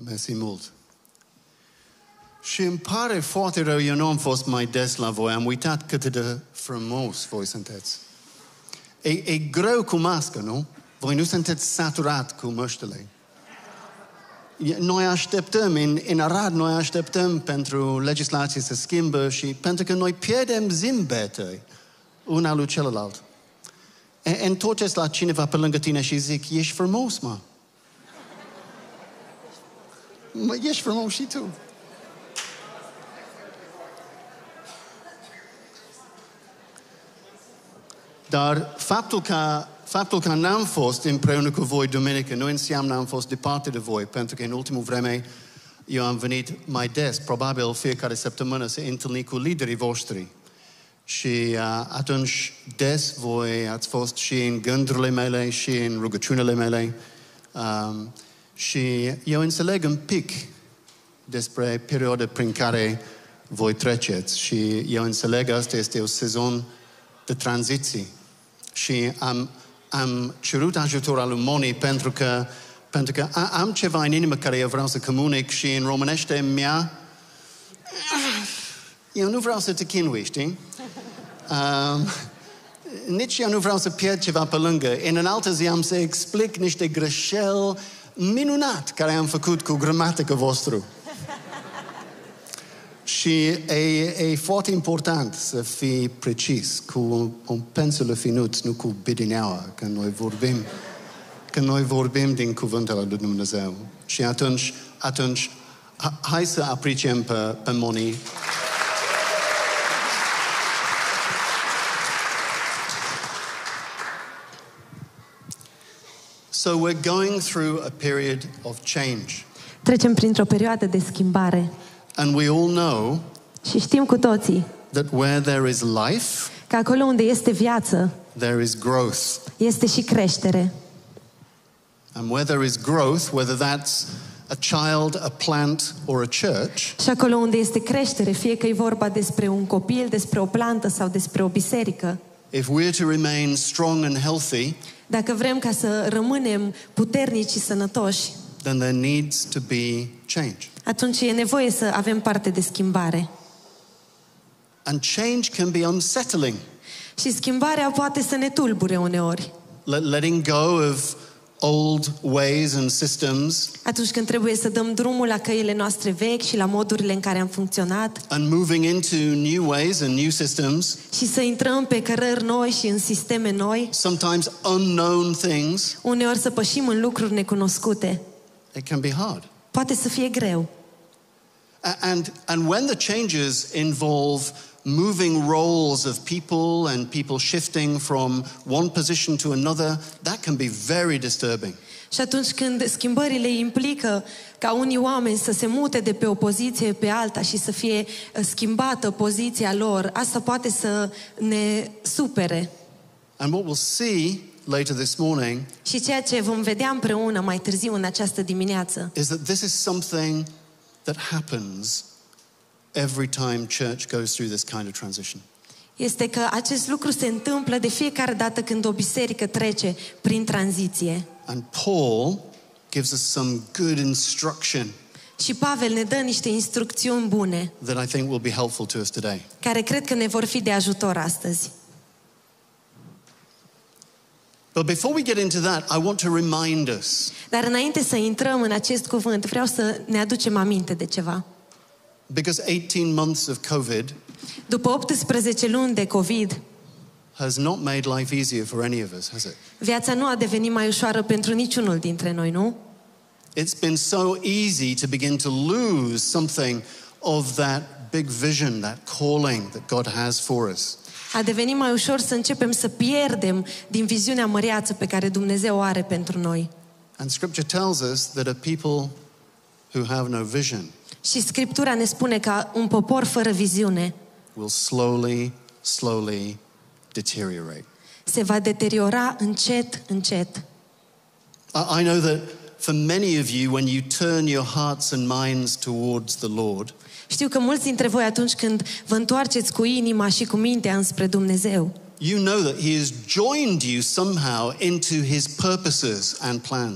Mersi mult. Și îmi pare foarte rău, eu nu am fost mai des la voi, am uitat cât de frumos voi sunteți. E greu cu mască, nu? Voi nu sunteți saturat cu măștile. Noi așteptăm, în Arad, noi așteptăm pentru legislație să schimbă și pentru că noi pierdem zâmbete una lui celălalt. Întorceți la cineva pe lângă tine și zic, ești frumos, mă. Ești frumos și tu. Dar faptul că n-am fost împreună cu voi duminică nu înseamnă am fost departe de voi, pentru că în ultimul vreme eu am venit mai des, probabil fiecare săptămână, să întâlni cu liderii voștri. Și atunci des voi ați fost și în gândurile mele și în rugăciunile mele. Și eu înțeleg un pic despre perioada prin care voi treceți. Și eu înțeleg că asta este o sezon de tranziție. Și am cerut ajutor al lui Moni pentru că am ceva în inimă care eu vreau să comunic și în românește eu nu vreau să te chinui, știi? Nici eu nu vreau să pierd ceva pe lângă. În altă zi am să explic niște greșeli minunat care am făcut cu gramatică vostru. Și e foarte important să fii precis, cu un pensul finuț, nu cu bidineaua, când noi vorbim din cuvântul lui Dumnezeu. Și atunci hai să apreciem pe Moni. So we're going through a period of change. Trecem printr-o perioadă de schimbare. And we all know și știm cu toții that where there is life, că acolo unde este viață, there is growth. Este și creștere. And where there is growth, whether that's a child, a plant or a church, și acolo unde este creștere, fie că e vorba despre un copil, despre o plantă sau despre o biserică, if we're to remain strong and healthy, dacă vrem ca să rămânem puternici și sănătoși, then there needs to be change. Atunci e nevoie să avem parte de schimbare. And change can be unsettling. Și schimbarea poate să ne tulbure uneori. Letting go of old ways and systems. Atunci când trebuie să dăm drumul la căile noastre vechi și la modurile în care am funcționat. And moving into new ways and new systems. Și să intrăm pe cărări noi și în sisteme noi. Sometimes unknown things. Uneori să pășim în lucruri necunoscute. It can be hard. Poate să fie greu. And when the changes involve moving roles of people and people shifting from one position to another, that can be very disturbing. Și atunci când schimbările implică ca unii oameni să se mute de pe o poziție pe alta și să fie schimbată poziția lor, asta poate să ne supere. And what we'll see later this morning, și ceea ce vom vedea împreună mai târziu în această dimineață, is that this is something that happens every time church goes through this kind of transition. Este că acest lucru se întâmplă de fiecare dată când o biserică trece prin tranziție. And Paul gives us some good instruction. Și Pavel ne dă niște instrucțiuni bune, that I think will be helpful to us today. Care cred că ne vor fi de ajutor astăzi. But before we get into that, I want to remind us. Dar înainte să intrăm în acest cuvânt, vreau să ne aducem aminte de ceva. Because 18 months of COVID după 18 luni de COVID has not made life easier for any of us, has it? Viața nu a devenit mai ușoară pentru niciunul dintre noi, nu? It's been so easy to begin to lose something of that big vision, that calling that God has for us. A devenit mai ușor să începem să pierdem din viziunea măreață pe care Dumnezeu o are pentru noi. And Scripture tells us that a people who have no vision și Scriptura ne spune că un popor fără viziune will slowly deteriorate. Se va deteriora încet, încet. I know that for many of you, when you turn your hearts and minds towards the Lord, știu că mulți dintre voi atunci când vă întoarceți cu inima și cu mintea înspre Dumnezeu, you know that He has joined you somehow into His purposes and plans.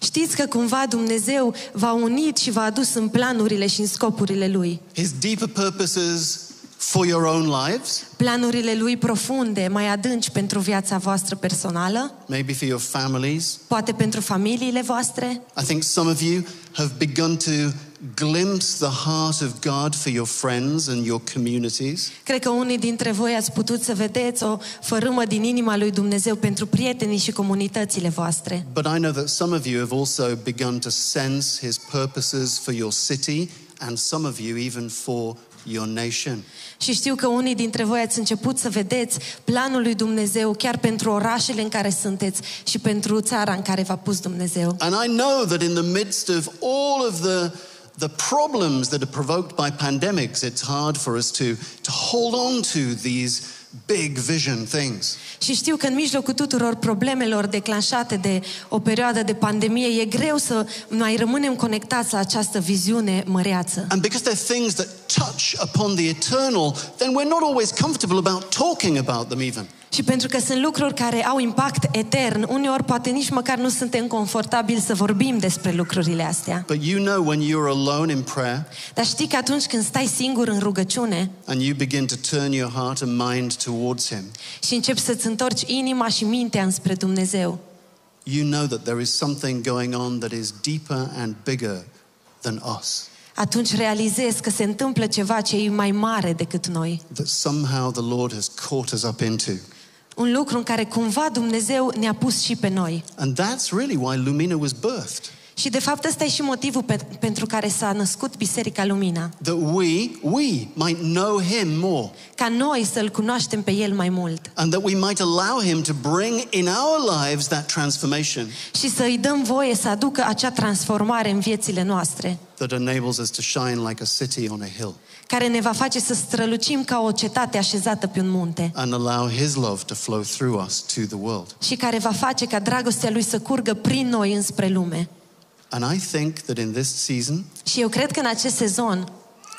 Știți că cumva Dumnezeu v-a unit și v-a adus în planurile și în scopurile Lui. His deeper purposes for your own lives, Planurile Lui profunde, mai adânci pentru viața voastră personală, maybe for your families. poate pentru familiile voastre. I think some of you have begun to glimpse the heart of God for your friends and your communities. Cred că unii dintre voi ați putut să vedeți o fărâmă din inima lui Dumnezeu pentru prietenii și comunitățile voastre. But I know that some of you have also begun to sense His purposes for your city and some of you even for your nation. Și știu că unii dintre voi ați început să vedeți planul lui Dumnezeu chiar pentru orașele în care sunteți și pentru țara în care v-a pus Dumnezeu. And I know that in the midst of all of the problems that are provoked by pandemics, it's hard for us to hold on to these big vision things. Și știu că în mijlocul tuturor problemelor declanșate de o perioadă de pandemie, e greu să mai rămânem conectați la această viziune măreață. And because they're things that touch upon the eternal, then we're not always comfortable about talking about them even. Și pentru că sunt lucruri care au impact etern, uneori poate nici măcar nu suntem confortabili să vorbim despre lucrurile astea. But you know when you're alone in prayer Dar știi că atunci când stai singur în rugăciune and you begin to turn your heart and mind towards Him, și începi să-ți întorci inima și mintea înspre Dumnezeu, you know that there is something going on that is deeper and bigger than us. atunci realizezi că se întâmplă ceva ce e mai mare decât noi. That somehow the Lord has caught us up into. Un lucru în care cumva Dumnezeu ne-a pus și pe noi. And that's really why Lumina was birthed. Și de fapt ăsta e și motivul pentru care s-a născut Biserica Lumina. That we might know Him more. Ca noi să-L cunoaștem pe El mai mult. And that we might allow Him to bring in our lives that transformation. Și să îi dăm voie să aducă acea transformare în viețile noastre. That enables us to shine like a city on a hill. Care ne va face să strălucim ca o cetate așezată pe un munte. And allow His love to flow through us to the world. Și care va face ca dragostea Lui să curgă prin noi înspre lume. And I think that in this season, Și eu cred că în acest sezon,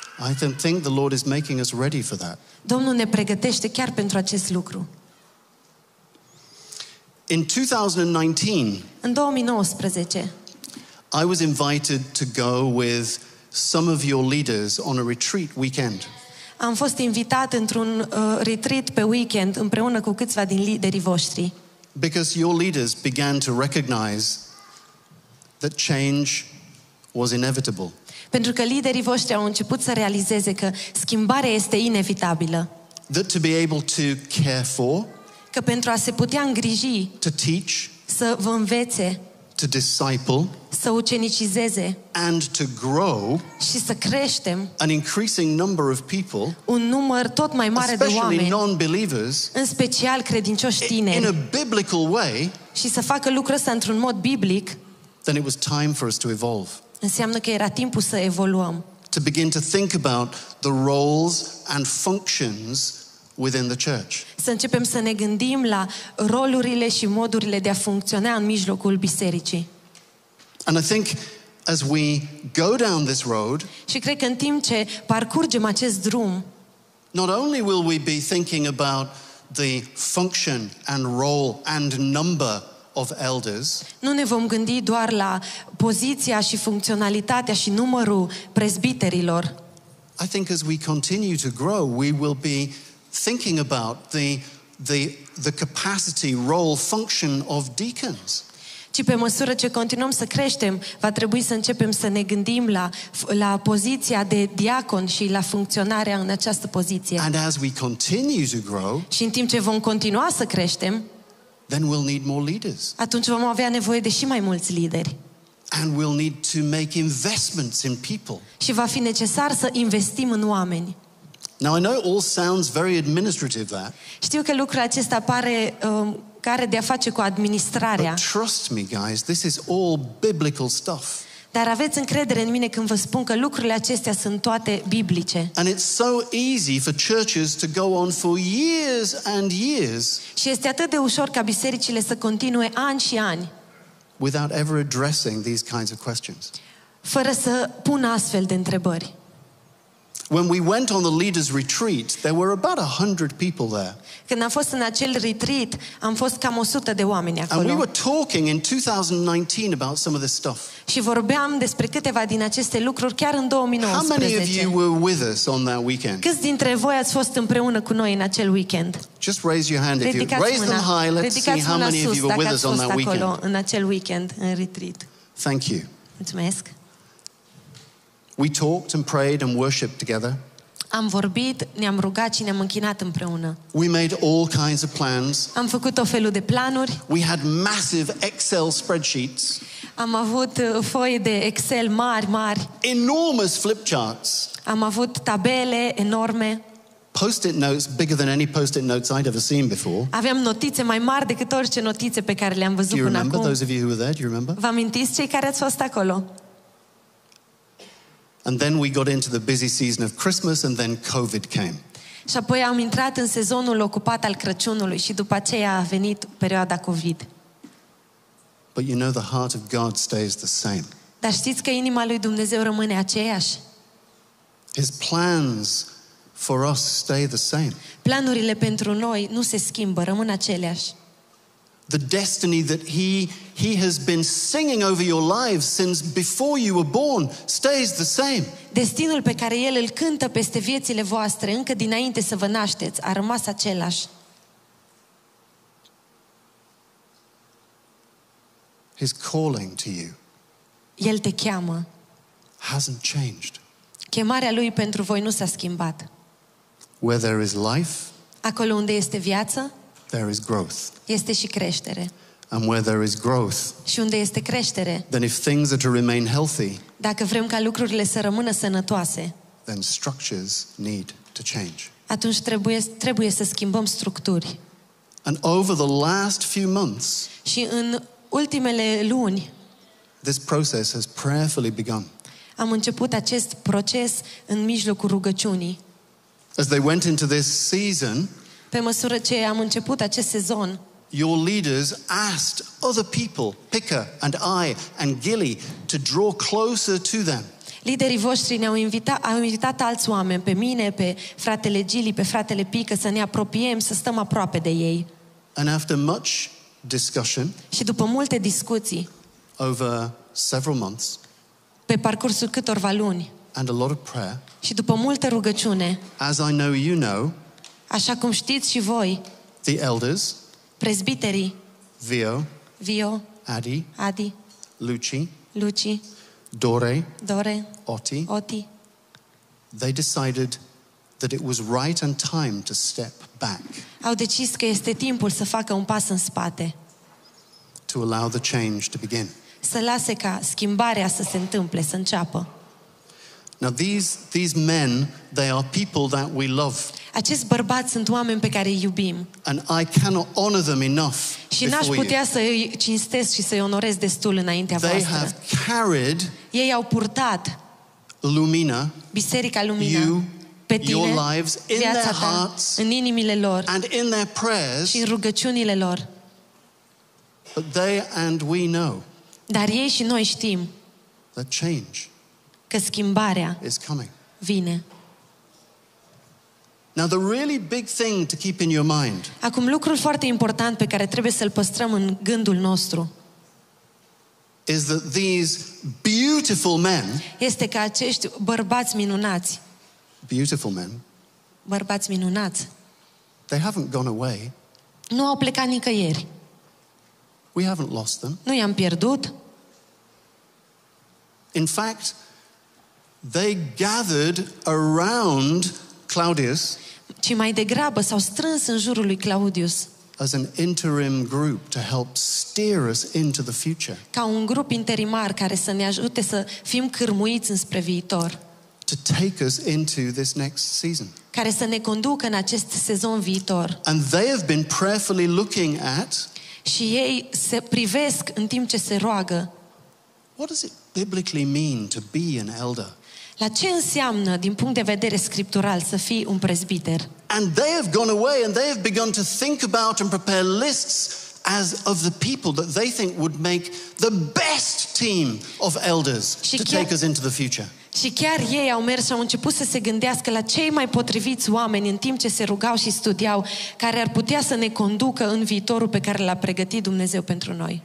I think the Lord is making us ready for that. Domnul ne pregătește chiar pentru acest lucru. In 2019, În 2019, I was invited to go with some of your leaders on a retreat weekend. am fost invitat într-un retreat pe weekend împreună cu câțiva din liderii voștri. Because your leaders began to recognize that change was inevitable. Pentru că liderii voștri au început să realizeze că schimbarea este inevitabilă. That to be able to care for, Că pentru a se putea îngriji, to teach, să vă învețe, to disciple, să ucenicizeze and to grow și să creștem an increasing number of people, un număr tot mai mare de especially oameni, non-believers, în special credincioși in tineri, a biblical way, și să facă lucrul ăsta într-un mod biblic, then it was time for us to evolve. înseamnă că era timpul să evoluăm. To begin to think about the roles and functions within the church. Să începem să ne gândim la rolurile și modurile de a funcționa în mijlocul bisericii. And I think as we go down this road, Și cred că în timp ce parcurgem acest drum, not only will we be thinking about the function and role and number of elders, nu ne vom gândi doar la poziția și funcționalitatea și numărul prezbiterilor. I think as we continue to grow, we will be thinking about the capacity, role, function of deacons. Ci pe măsură ce continuăm să creștem, va trebui să începem să ne gândim la poziția de diacon și la funcționarea în această poziție. And as we continue to grow, Și în timp ce vom continua să creștem, then we'll need more leaders. atunci vom avea nevoie de și mai mulți lideri. And we'll need to make investments in people. Și va fi necesar să investim în oameni. Now I know it all sounds very administrative that, Știu că lucrul acesta pare că are de a face cu administrarea, but trust me guys, this is all biblical stuff. dar aveți încredere în mine când vă spun că lucrurile acestea sunt toate biblice. And it's so easy for churches to go on for years and years Și este atât de ușor ca bisericile să continue ani și ani, without ever addressing these kinds of questions. fără să pună astfel de întrebări. When we went on the leaders retreat, there were about 100 people there. Când am fost în acel retreat, am fost cam 100 de oameni And we acolo. were talking in 2019 about some of this stuff. Și vorbeam despre câteva din aceste lucruri chiar în How many of 2019. you were with us on that weekend? Câți dintre voi ați fost împreună cu noi în acel weekend? Just raise your hand if you Ridicați raise them mâna. high. Let's see Ridicați how mâna many of sus you were dacă with ați us on fost that acolo weekend. în acel weekend, în retreat. Thank you. Mulțumesc. We talked and prayed and worshiped together. Am vorbit, ne-am rugat și ne-am închinat împreună. We made all kinds of plans. Am făcut o felul de planuri. We had massive Excel spreadsheets, Am avut foi de Excel mari. enormous flip charts, Am avut tabele enorme. post-it notes bigger than any post-it notes I'd ever seen before. Aveam notițe mai mari decât orice notițe pe care le-am Do văzut you până remember, acum. those of you who were there? Do you remember? Vă amintiți cei care ați fost acolo? And then we got into the busy season of Christmas and then COVID came. Și apoi am intrat în sezonul ocupat al Crăciunului și după aceea a venit perioada COVID. But you know, the heart of God stays the same. Dar știți că inima lui Dumnezeu rămâne aceeași? His plans for us stay the same. Planurile pentru noi nu se schimbă, rămân aceleași. The destiny that he has been singing over your lives since before you were born stays the same. Destinul pe care El îl cântă peste viețile voastre încă dinainte să vă nașteți a rămas același. His calling to you El te cheamă. hasn't changed. Chemarea Lui pentru voi nu s-a schimbat. Where there is life, Acolo unde este viață, there is growth. este și creștere. And where there is growth, Și unde este creștere, then if things are to remain healthy, dacă vrem ca lucrurile să rămână sănătoase, then structures need to change. atunci trebuie să schimbăm structuri. And over the last few months, Și în ultimele luni this process has prayerfully begun. am început acest proces în mijlocul rugăciunii. As they went into this season, Pe măsură ce am început acest sezon, your leaders asked other people, Pika and I and Gilly, to draw closer to them. liderii voștri au invitat alți oameni, pe mine, pe fratele Gili, pe fratele Pică, să ne apropiem, să stăm aproape de ei. And after much discussion Și după multe discuții, over several months pe parcursul câtorva luni, and a lot of prayer, și după multă rugăciune, as I know you know, așa cum știți și voi, the elders, prezbiterii, Vio, Vio, Adi, Adi, Luci, Luci, Dore, Dore, Oti, Oti, they decided that it was right and time to step back au decis că este timpul să facă un pas în spate, to allow the change to begin. să lase ca schimbarea să se întâmple, să înceapă. Now these men, they are people that we love, Acești bărbați sunt oameni pe care îi iubim and I cannot honor them enough și n-aș before you. putea să îi cinstesc și să îi onorez destul înaintea They voastră. have carried Ei au purtat Lumina, Biserica Lumina you, pe tine, your lives in viața their ta, hearts în inimile lor and in their prayers, și în rugăciunile lor. but they and we know Dar ei și noi știm that change că schimbarea is coming. vine. Now the really big thing to keep in your mind Acum, lucrul foarte important pe care trebuie să-l păstrăm în gândul nostru is that these beautiful men, este că acești bărbați minunați, they haven't gone away. nu au plecat nicăieri. We haven't lost them. Nu i-am pierdut. In fact, they gathered around Claudius Ci mai degrabă s-au strâns în jurul lui Claudius as an interim group to help steer us into the future, ca un grup interimar care să ne ajute să fim cârmuiți înspre viitor, to take us into this next season. care să ne conducă în acest sezon viitor. And they have been prayerfully looking at Și ei se privesc în timp ce se roagă what does it biblically mean to be an elder? la ce înseamnă din punct de vedere scriptural să fii un prezbiter. And they have gone away and they have begun to think about and prepare lists as of the people that they think would make the best team of elders to take us into the future. Și chiar ei au mers și au început să se gândească la cei mai potriviți oameni în timp ce se rugau și studiau, care ar putea să ne conducă în viitorul pe care l-a pregătit Dumnezeu pentru noi.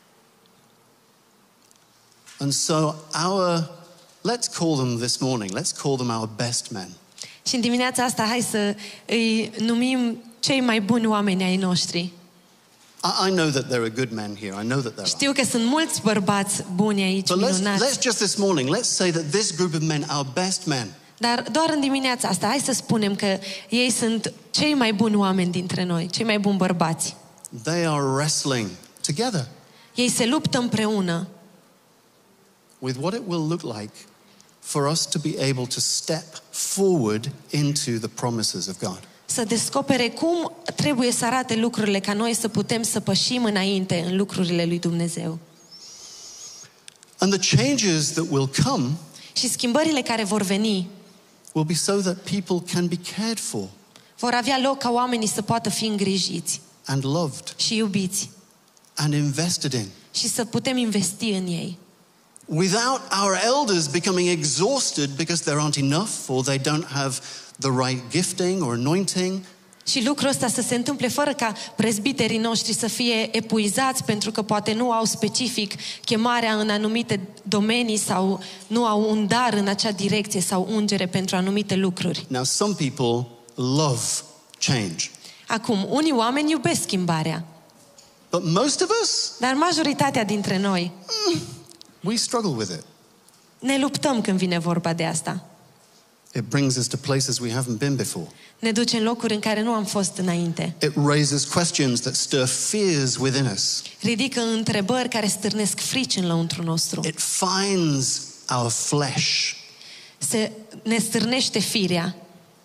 And so let's call them this morning, let's call them our best men. Și în dimineața asta hai să îi numim cei mai buni oameni ai noștri. I know that there are good men here. I know that there are. Știu că sunt mulți bărbați buni aici, But minunați. let's just this morning, let's say that this group of men, our best men, Dar doar în dimineața asta, hai să spunem că ei sunt cei mai buni oameni dintre noi, cei mai buni bărbați. they are wrestling together Ei se luptă împreună with what it will look like for us to be able to step forward into the promises of God. să descopere cum trebuie să arate lucrurile ca noi să putem să pășim înainte în lucrurile lui Dumnezeu. And the changes that will come Și schimbările care vor veni will be so that people can be cared for vor avea loc ca oamenii să poată fi îngrijiți and loved și iubiți and invested in, și să putem investi în ei. without our elders becoming exhausted because there aren't enough or they don't have the right gifting or anointing. Și lucrul ăsta să se întâmple fără ca prezbiterii noștri să fie epuizați pentru că poate nu au specific chemarea în anumite domenii sau nu au un dar în acea direcție sau ungere pentru anumite lucruri. Now, some people love change, Acum, unii oameni iubesc schimbarea, but most of us, dar majoritatea dintre noi we struggle with it. ne luptăm când vine vorba de asta. It brings us to places we haven't been before. Ne duce în locuri în care nu am fost înainte. It raises questions that stir fears within us. Ridică întrebări care stârnesc frici în lăuntru nostru. It finds our flesh. Ne stârnește firea.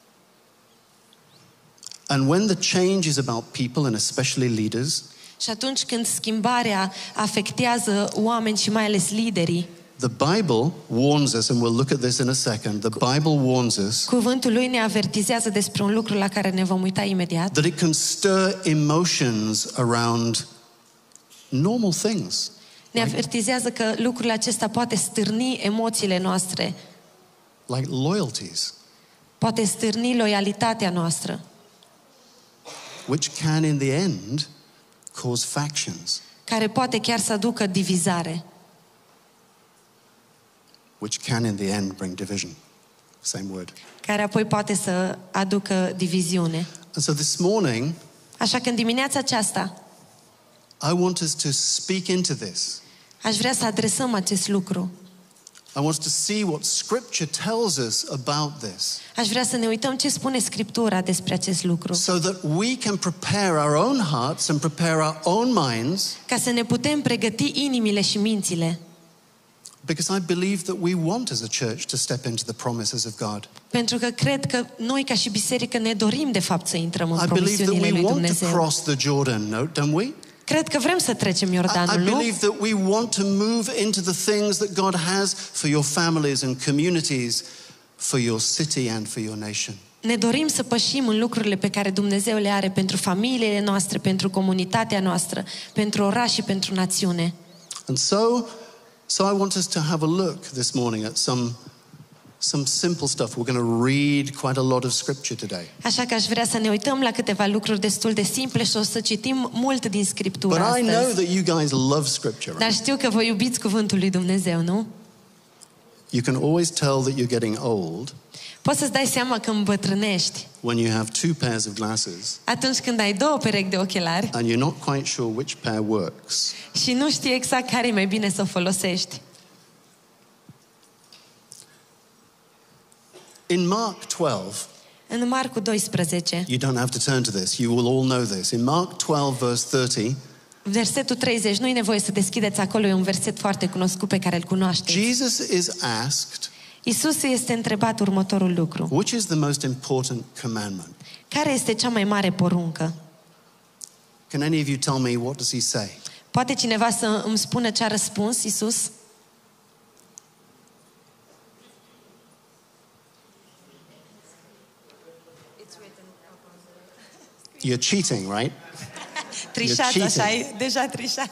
And when the change is about people and especially leaders, Și atunci când schimbarea afectează oameni și mai ales liderii, the Bible warns us, and we'll look at this in a second, the Bible warns us cuvântul lui ne avertizează despre un lucru la care ne vom uita imediat, that it can stir emotions around normal things. ne avertizează că lucrul acesta poate stârni emoțiile noastre, Like loyalties, poate stârni loialitatea noastră, which can in the end cause factions, care poate chiar să aducă divizare, which can in the end bring division. Same word. care apoi poate să aducă diviziune. And so this morning, Așa că în dimineața aceasta I want us to speak into this. aș vrea să adresăm acest lucru. I want us to see what Scripture tells us about this, Aș vrea să ne uităm ce spune Scriptura despre acest lucru, so that we can prepare our own hearts and prepare our own minds, ca să ne putem pregăti inimile și mințile. because I believe that we want as a church to step into the promises of God. Pentru că cred că noi ca și biserică ne dorim de fapt să intrăm în I believe that promisiunile we lui want to Dumnezeu. cross the Jordan, don't we? Cred că vrem să trecem I Iordanul, nu? believe that we want to move into the things that God has for your families and communities, for your city and for your nation. Ne dorim să pășim în lucrurile pe care Dumnezeu le are pentru familiile noastre, pentru comunitatea noastră, pentru oraș și pentru națiune. And so I want us to have a look this morning at some simple stuff. We're going to read quite a lot of scripture today. Așa că aș vrea să ne uităm la câteva lucruri destul de simple și o să citim mult din Scriptură But I know astăzi. that you guys love scripture, Dar right? știu că voi iubiți cuvântul lui Dumnezeu, nu? You can always tell that you're getting old Poți să-ți dai seama că îmbătrânești when you have two pairs of glasses atunci când ai două perechi de ochelari and you're not quite sure which pair works. și nu știi exact care e mai bine să o folosești. In Mark 12, În Marcu 12, you don't have to turn to this. You will all know this. In Mark 12 verse 30, versetul 30, nu e nevoie să deschideți acolo, e un verset foarte cunoscut pe care îl cunoașteți. Jesus is asked, Iisus este întrebat următorul lucru. which is the most important commandment? Care este cea mai mare poruncă? Can any of you tell me what does he say? Poate cineva să îmi spună ce a răspuns Iisus? You're cheating, right? Trișați, așa, cheating. e deja trișați.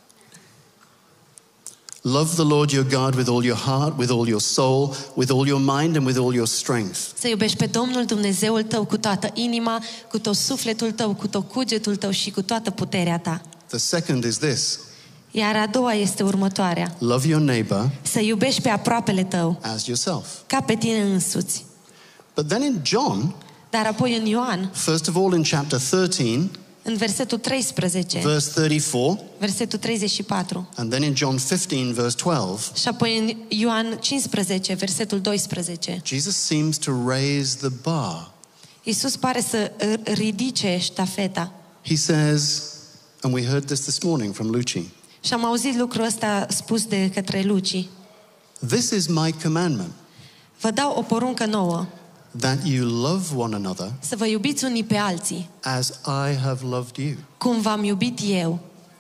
Love the Lord your God with all your heart, with all your soul, with all your mind and with all your strength. Să iubești pe Domnul Dumnezeul tău cu toată inima, cu tot sufletul tău, cu tot cugetul tău și cu toată puterea ta. The second is this. Iar a doua este următoarea. Love your neighbor Să iubești pe aproapele tău as yourself. ca pe tine însuți. But then in John, Dar apoi în Ioan, first of all in chapter 13, în versetul 13, verse 34, versetul 34, and then in John 15, verse 12, și apoi în Ioan 15, versetul 12, Jesus seems to raise the bar. Iisus pare să ridice ștafeta. He says, and we heard this morning from Luci, Și am auzit lucrul ăsta spus de către Luci. this is my commandment, Vă dau o poruncă nouă, that you love one another să vă iubiți unii pe alții, as I have loved you. cum v-am iubit eu.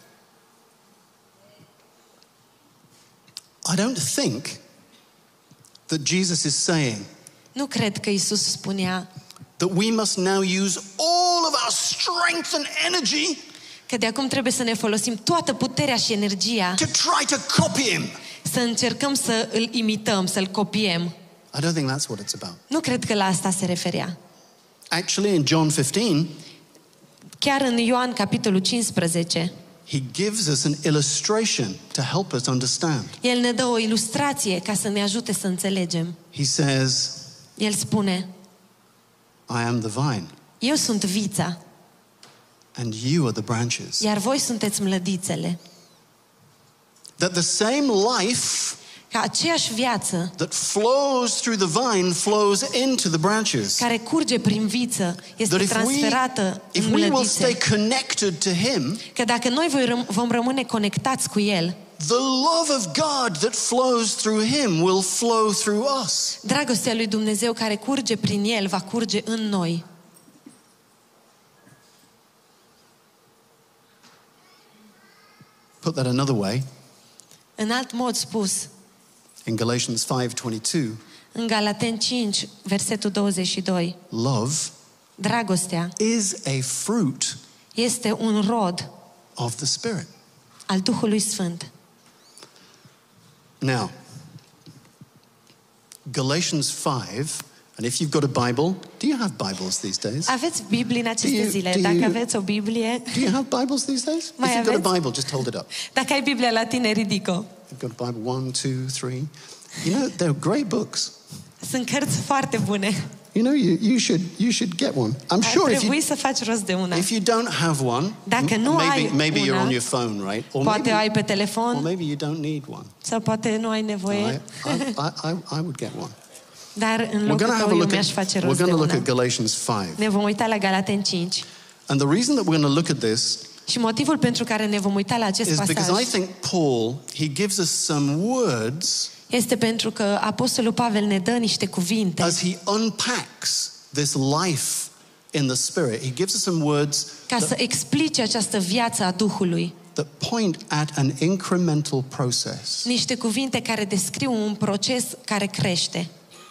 I don't think that Jesus is saying Nu cred că Iisus spunea that we must now use all of our strength and energy că de acum trebuie să ne folosim toată puterea și energia to try to copy him. să încercăm să îl imităm, să-l copiem. I don't think that's what it's about. Nu cred că la asta se referea. Actually, in John 15, Chiar în Ioan, capitolul 15, he gives us an illustration to help us understand. El ne dă o ilustrație ca să ne ajute să înțelegem. He says, El spune, I am the vine, eu sunt vița, and you are the branches. iar voi sunteți mlădițele. That the same life Ca aceeași viață that flows through the vine flows into the branches. care curge prin viță este That transferată if în we will stay mlădițe. connected to him, Că dacă noi vom rămâne conectați cu El, the love of God that flows through him will flow through us. dragostea lui Dumnezeu care curge prin El va curge în noi. Put that another way, În alt mod spus, in Galatians 5:22, în Galateni 5, versetul 22, love dragostea is a fruit este un rod of the Spirit. al Duhului Sfânt. Now, Galatians 5, and if you've got a Bible, do you have Bibles these days? Aveți Biblii în aceste Do you- zile. do Dacă you- aveți o Biblie, Do you have Bibles these days? Mai If you've got a aveți? Bible, just hold it up. dacă ai Biblia la tine, ridică. You've got a Bible, 1, 2, 3. You know, they're great books. Sunt cărți foarte bune. You know, you should get one. I'm Ar sure trebui să faci rost de una. if you don't have one, Dacă nu ai maybe you're una, on your phone, right? Or Poate ai pe or telefon maybe you don't need one. sau poate nu ai nevoie, I would get one. dar în We're locul going to have tău a eu look mi-aș at, face we're rost de going to look una. at Galatians 5. Ne vom uita la Galateni 5. And the reason that we're going to look at this Și motivul pentru care ne vom uita la acest is because pasaj I think Paul, he gives us some words este pentru că Apostolul Pavel ne dă niște cuvinte. as he unpacks this life in the Spirit. He gives us some words Ca să explice această viață a Duhului. that point at an incremental process. Niște cuvinte care descriu un proces care crește.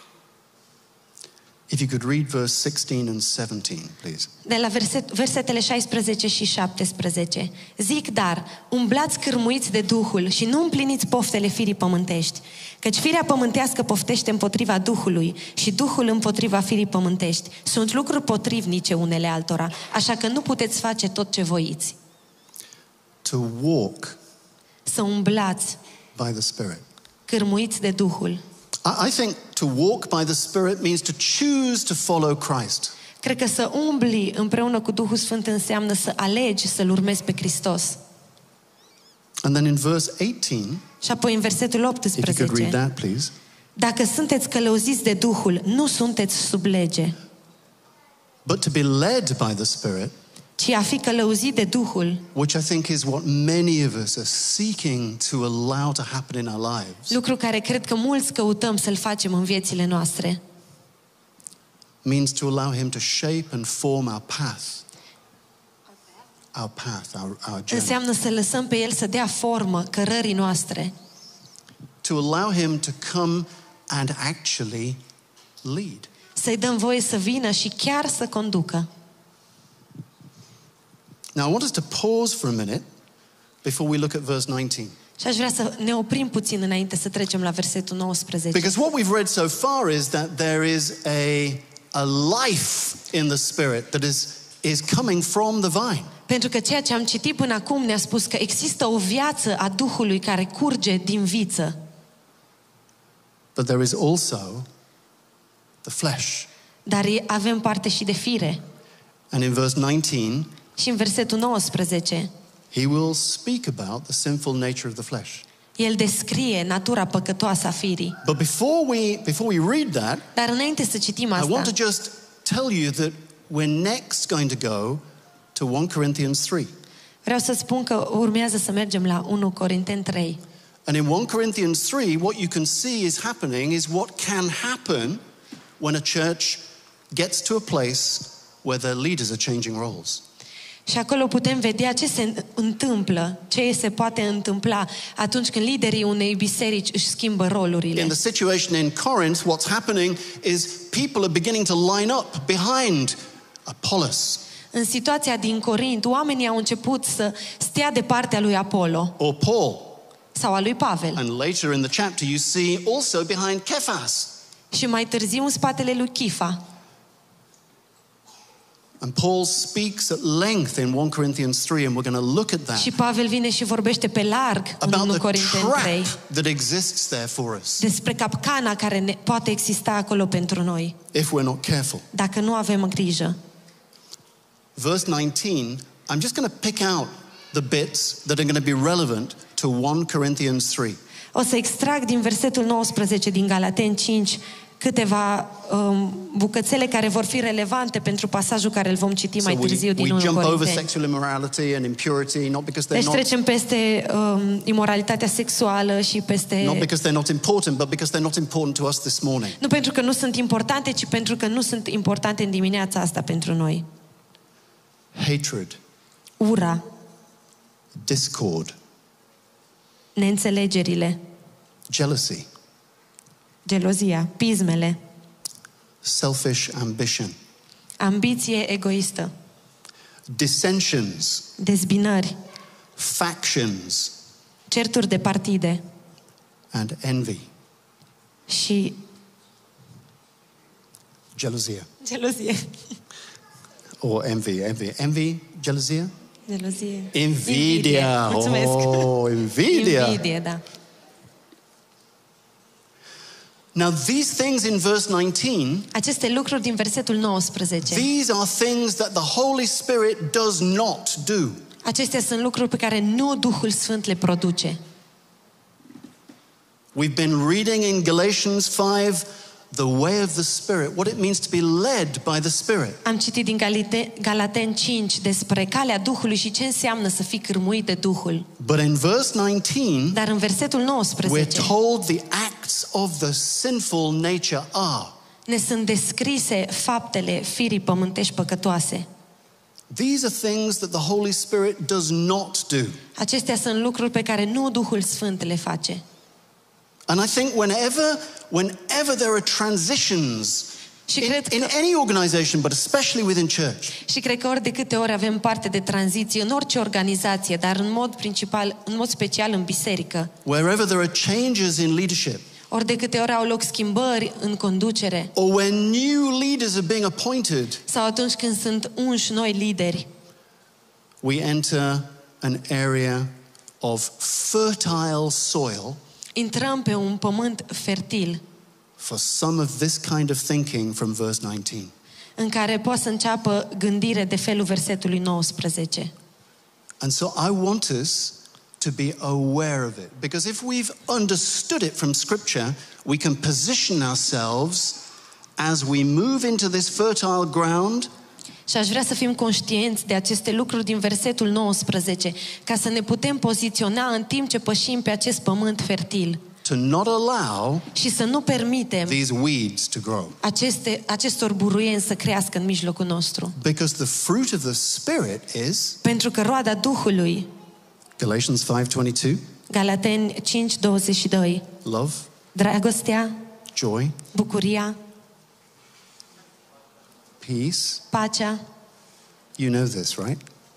If you could read verse 16 and 17, please. De la versetele 16 și 17. Zic dar, umblați cârmuiți de Duhul și nu împliniți poftele firii pământești. Căci firea pământească poftește împotriva Duhului și Duhul împotriva firii pământești. Sunt lucruri potrivnice unele altora, așa că nu puteți face tot ce voiți. To walk Să umblați by the Spirit. cârmuiți de Duhul. I think to walk by the Spirit means to choose to follow Christ. Cred că să umbli împreună cu Duhul Sfânt înseamnă să alegi să-L urmezi pe Hristos. And then in verse 18, Și apoi în versetul if you could read 18. that, please. Dacă sunteți călăuziți de Duhul, nu sunteți sub lege, But to be led by the Spirit, ci a fi călăuzit de Duhul, which I think is what many of us are seeking to allow to happen in our lives, lucru care cred că mulți căutăm să-l facem în viețile noastre, means to allow Him to shape and form our path. Our journey. înseamnă să lăsăm pe El să dea formă cărării noastre, To allow Him to come and actually lead. să-i dăm voie să vină și chiar să conducă. Now I want us to pause for a minute before we look at verse 19. Și aș vrea să ne oprim puțin înainte să trecem la versetul 19. Because what we've read so far is that there is a life in the Spirit that is coming from the vine. Pentru că ceea ce am citit până acum ne-a spus că există o viață a Duhului care curge din viță. But there is also the flesh. Dar avem parte și de fire. And in verse 19, Și în versetul 19, he will speak about the sinful nature of the flesh. el descrie natura păcătoasă a firii. But before we read that, Dar înainte să citim I want asta, to just tell you that we're next going to go to 1 Corinthians 3. vreau să spun că urmează să mergem la 1 Corinteni 3. And in 1 Corinthians 3, what you can see is happening is what can happen when a church gets to a place where their leaders are changing roles. Și acolo putem vedea ce se întâmplă, ce se poate întâmpla atunci când liderii unei biserici își schimbă rolurile. In the situation in Corinth, what's happening is people are beginning to line up behind Apollos În situația din Corint, oamenii au început să stea de partea lui Apollo or Paul. sau a lui Pavel. And later in the chapter, you see also behind Cephas. Și mai târziu în spatele lui Chifa. And Paul speaks at length in 1 Corinthians 3, and we're going to look at that. Și Pavel vine și vorbește pe larg în 1 About the Corinteni 3 trap that exists there for us despre capcana care poate exista acolo pentru noi, if we're not careful. dacă nu avem grijă. Verse 19, I'm just going to pick out the bits that are going to be relevant to 1 Corinthians 3. O să extrag din versetul 19 din Galateni 5 câteva bucățele care vor fi relevante pentru pasajul care îl vom citi mai târziu din 1 we jump over Corinteni. sexual immorality and impurity, not because they're Deci not, trecem peste imoralitatea sexuală și peste... not because they're not important, but because they're not important to us this morning. Nu pentru că nu sunt importante, ci pentru că nu sunt importante în dimineața asta pentru noi. Hatred, Ura, discord, neînțelegerile, jealousy, gelozia, pismele, selfish ambition, ambiție egoistă, dissensions, dezbinări, factions, certuri de partide and envy, și jealousy, gelozie. or envy, jealousy, Gelozie. invidia. Mulțumesc. Oh, invidia. Invidie, da. Now, these things in verse 19, Aceste lucruri din versetul 19, these are things that the Holy Spirit does not do. acestea sunt lucruri pe care nu Duhul Sfânt le produce. We've been reading in Galatians 5 the way of the Spirit, what it means to be led by the Spirit. Am citit din Galateni 5 despre calea Duhului și ce înseamnă să fii cârmuit de Duhul. But in verse 19, Dar în versetul we're 19 told the acts of the sinful nature are. ne sunt descrise faptele firii pământești păcătoase. These are things that the Holy Spirit does not do. Acestea sunt lucruri pe care nu Duhul Sfânt le face. And I think whenever there are transitions Și in cred că any organization, but especially within church, Și cred că ori de câte ori avem parte de tranziție în orice organizație, dar în mod special în biserică, wherever there are changes in leadership, ori de câte ori au loc schimbări în conducere, or when new leaders are being appointed, sau atunci când sunt unși noi lideri, we enter an area of fertile soil intrăm pe un pământ fertil for some of this kind of thinking from verse 19. în care poate să înceapă gândire de felul versetului 19. And so I want us to be aware of it, because if we've understood it from Scripture, we can position ourselves as we move into this fertile ground Și aș vrea să fim conștienți de aceste lucruri din versetul 19, ca să ne putem poziționa în timp ce pășim pe acest pământ fertil to not allow și să nu permitem these weeds to grow. acestor buruieni să crească în mijlocul nostru. Because the fruit of the Spirit is, Pentru că roada Duhului, Galatians 5:22, Galateni 5:22, love, dragostea, joy, bucuria, peace. pacea, You know this, right?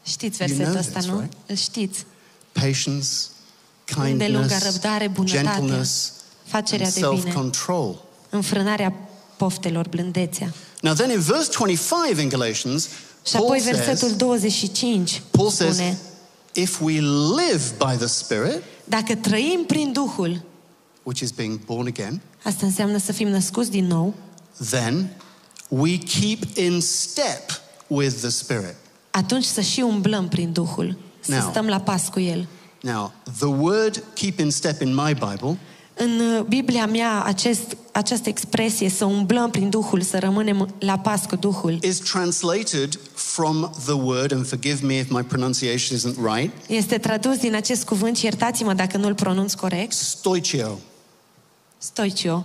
Știți You versetul know ăsta, this, nu? right? Îl știți. Patience, Îndelungă kindness, răbdare, bunătatea, gentleness, facerea and de bine, self-control. înfrânarea poftelor, blândețea. Now then in verse 25 in Galatians, Și apoi Paul versetul says, 25 says, spune: if we live by the Spirit, dacă trăim prin Duhul, which is being born again, asta înseamnă să fim născuți din nou, then we keep in step with the Spirit. atunci să și umblăm prin Duhul, să Now. stăm la pas cu El. Now, the word keep in step in my Bible În Biblia mea, această expresie, să umblăm prin Duhul, să rămânem la pas cu Duhul, is translated from the word, and forgive me if my pronunciation isn't right, este tradus din acest cuvânt, și iertați-mă dacă nu-l pronunț corect, stoichio. stoichio.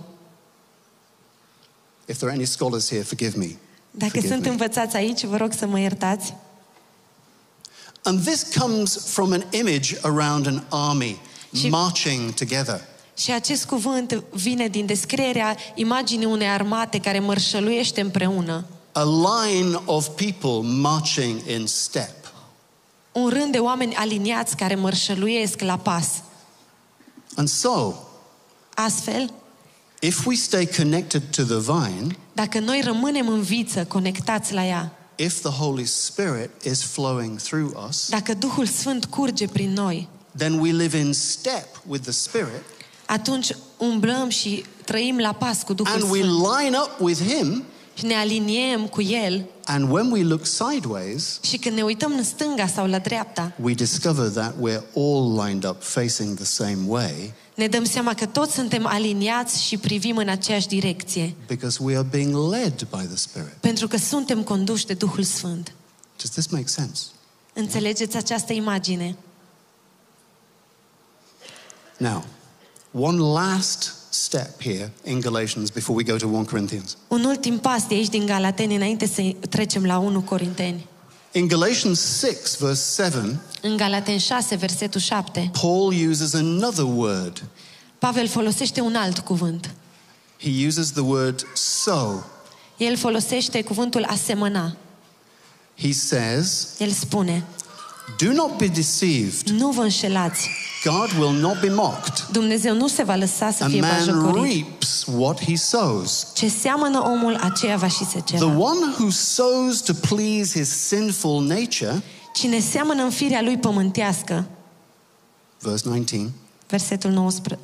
If there are any scholars here, forgive me. Dacă Forgive sunt me. învățați aici, vă rog să mă iertați. And this comes from an image around an army Și- marching together. Și acest cuvânt vine din descrierea imaginii unei armate care mărșăluiește împreună. A line of people marching in step. Un rând de oameni aliniați care mărșăluiesc la pas. And so, Astfel, if we stay connected to the vine, dacă noi rămânem în viță, conectați la ea, if the Holy Spirit is flowing through us, dacă Duhul Sfânt curge prin noi, then we live in step with the Spirit, atunci umblăm și trăim la pas cu Duhul and we Sfânt line up with Him, și ne aliniem cu El. and when we look sideways, Și când ne uităm în stânga sau la dreapta, we discover that we're all lined up facing the same way ne dăm seama că toți suntem aliniați și privim în aceeași direcție, because we are being led by the Spirit. pentru că suntem conduși de Duhul Sfânt. Does this make sense? Înțelegeți această imagine? Now, one last step here in Galatians before we go to 1 Corinthians. Un ultim pas de aici din Galateni, înainte să trecem la 1 Corinteni. In Galatians 6, verse 7, În Galateni 6, versetul 7, Paul uses another word. Pavel folosește un alt cuvânt. He uses the word sow. El folosește cuvântul asemăna. He says, El spune: do not be deceived. nu vă înșelați. God will not be mocked. Dumnezeu nu se va lăsa să A fie man bajocorit. reaps what he sows. Ce seamănă omul, aceea va și The secera. one who sows to please his sinful nature, Cine seamănă în firea lui pământească, verse 19, versetul 19,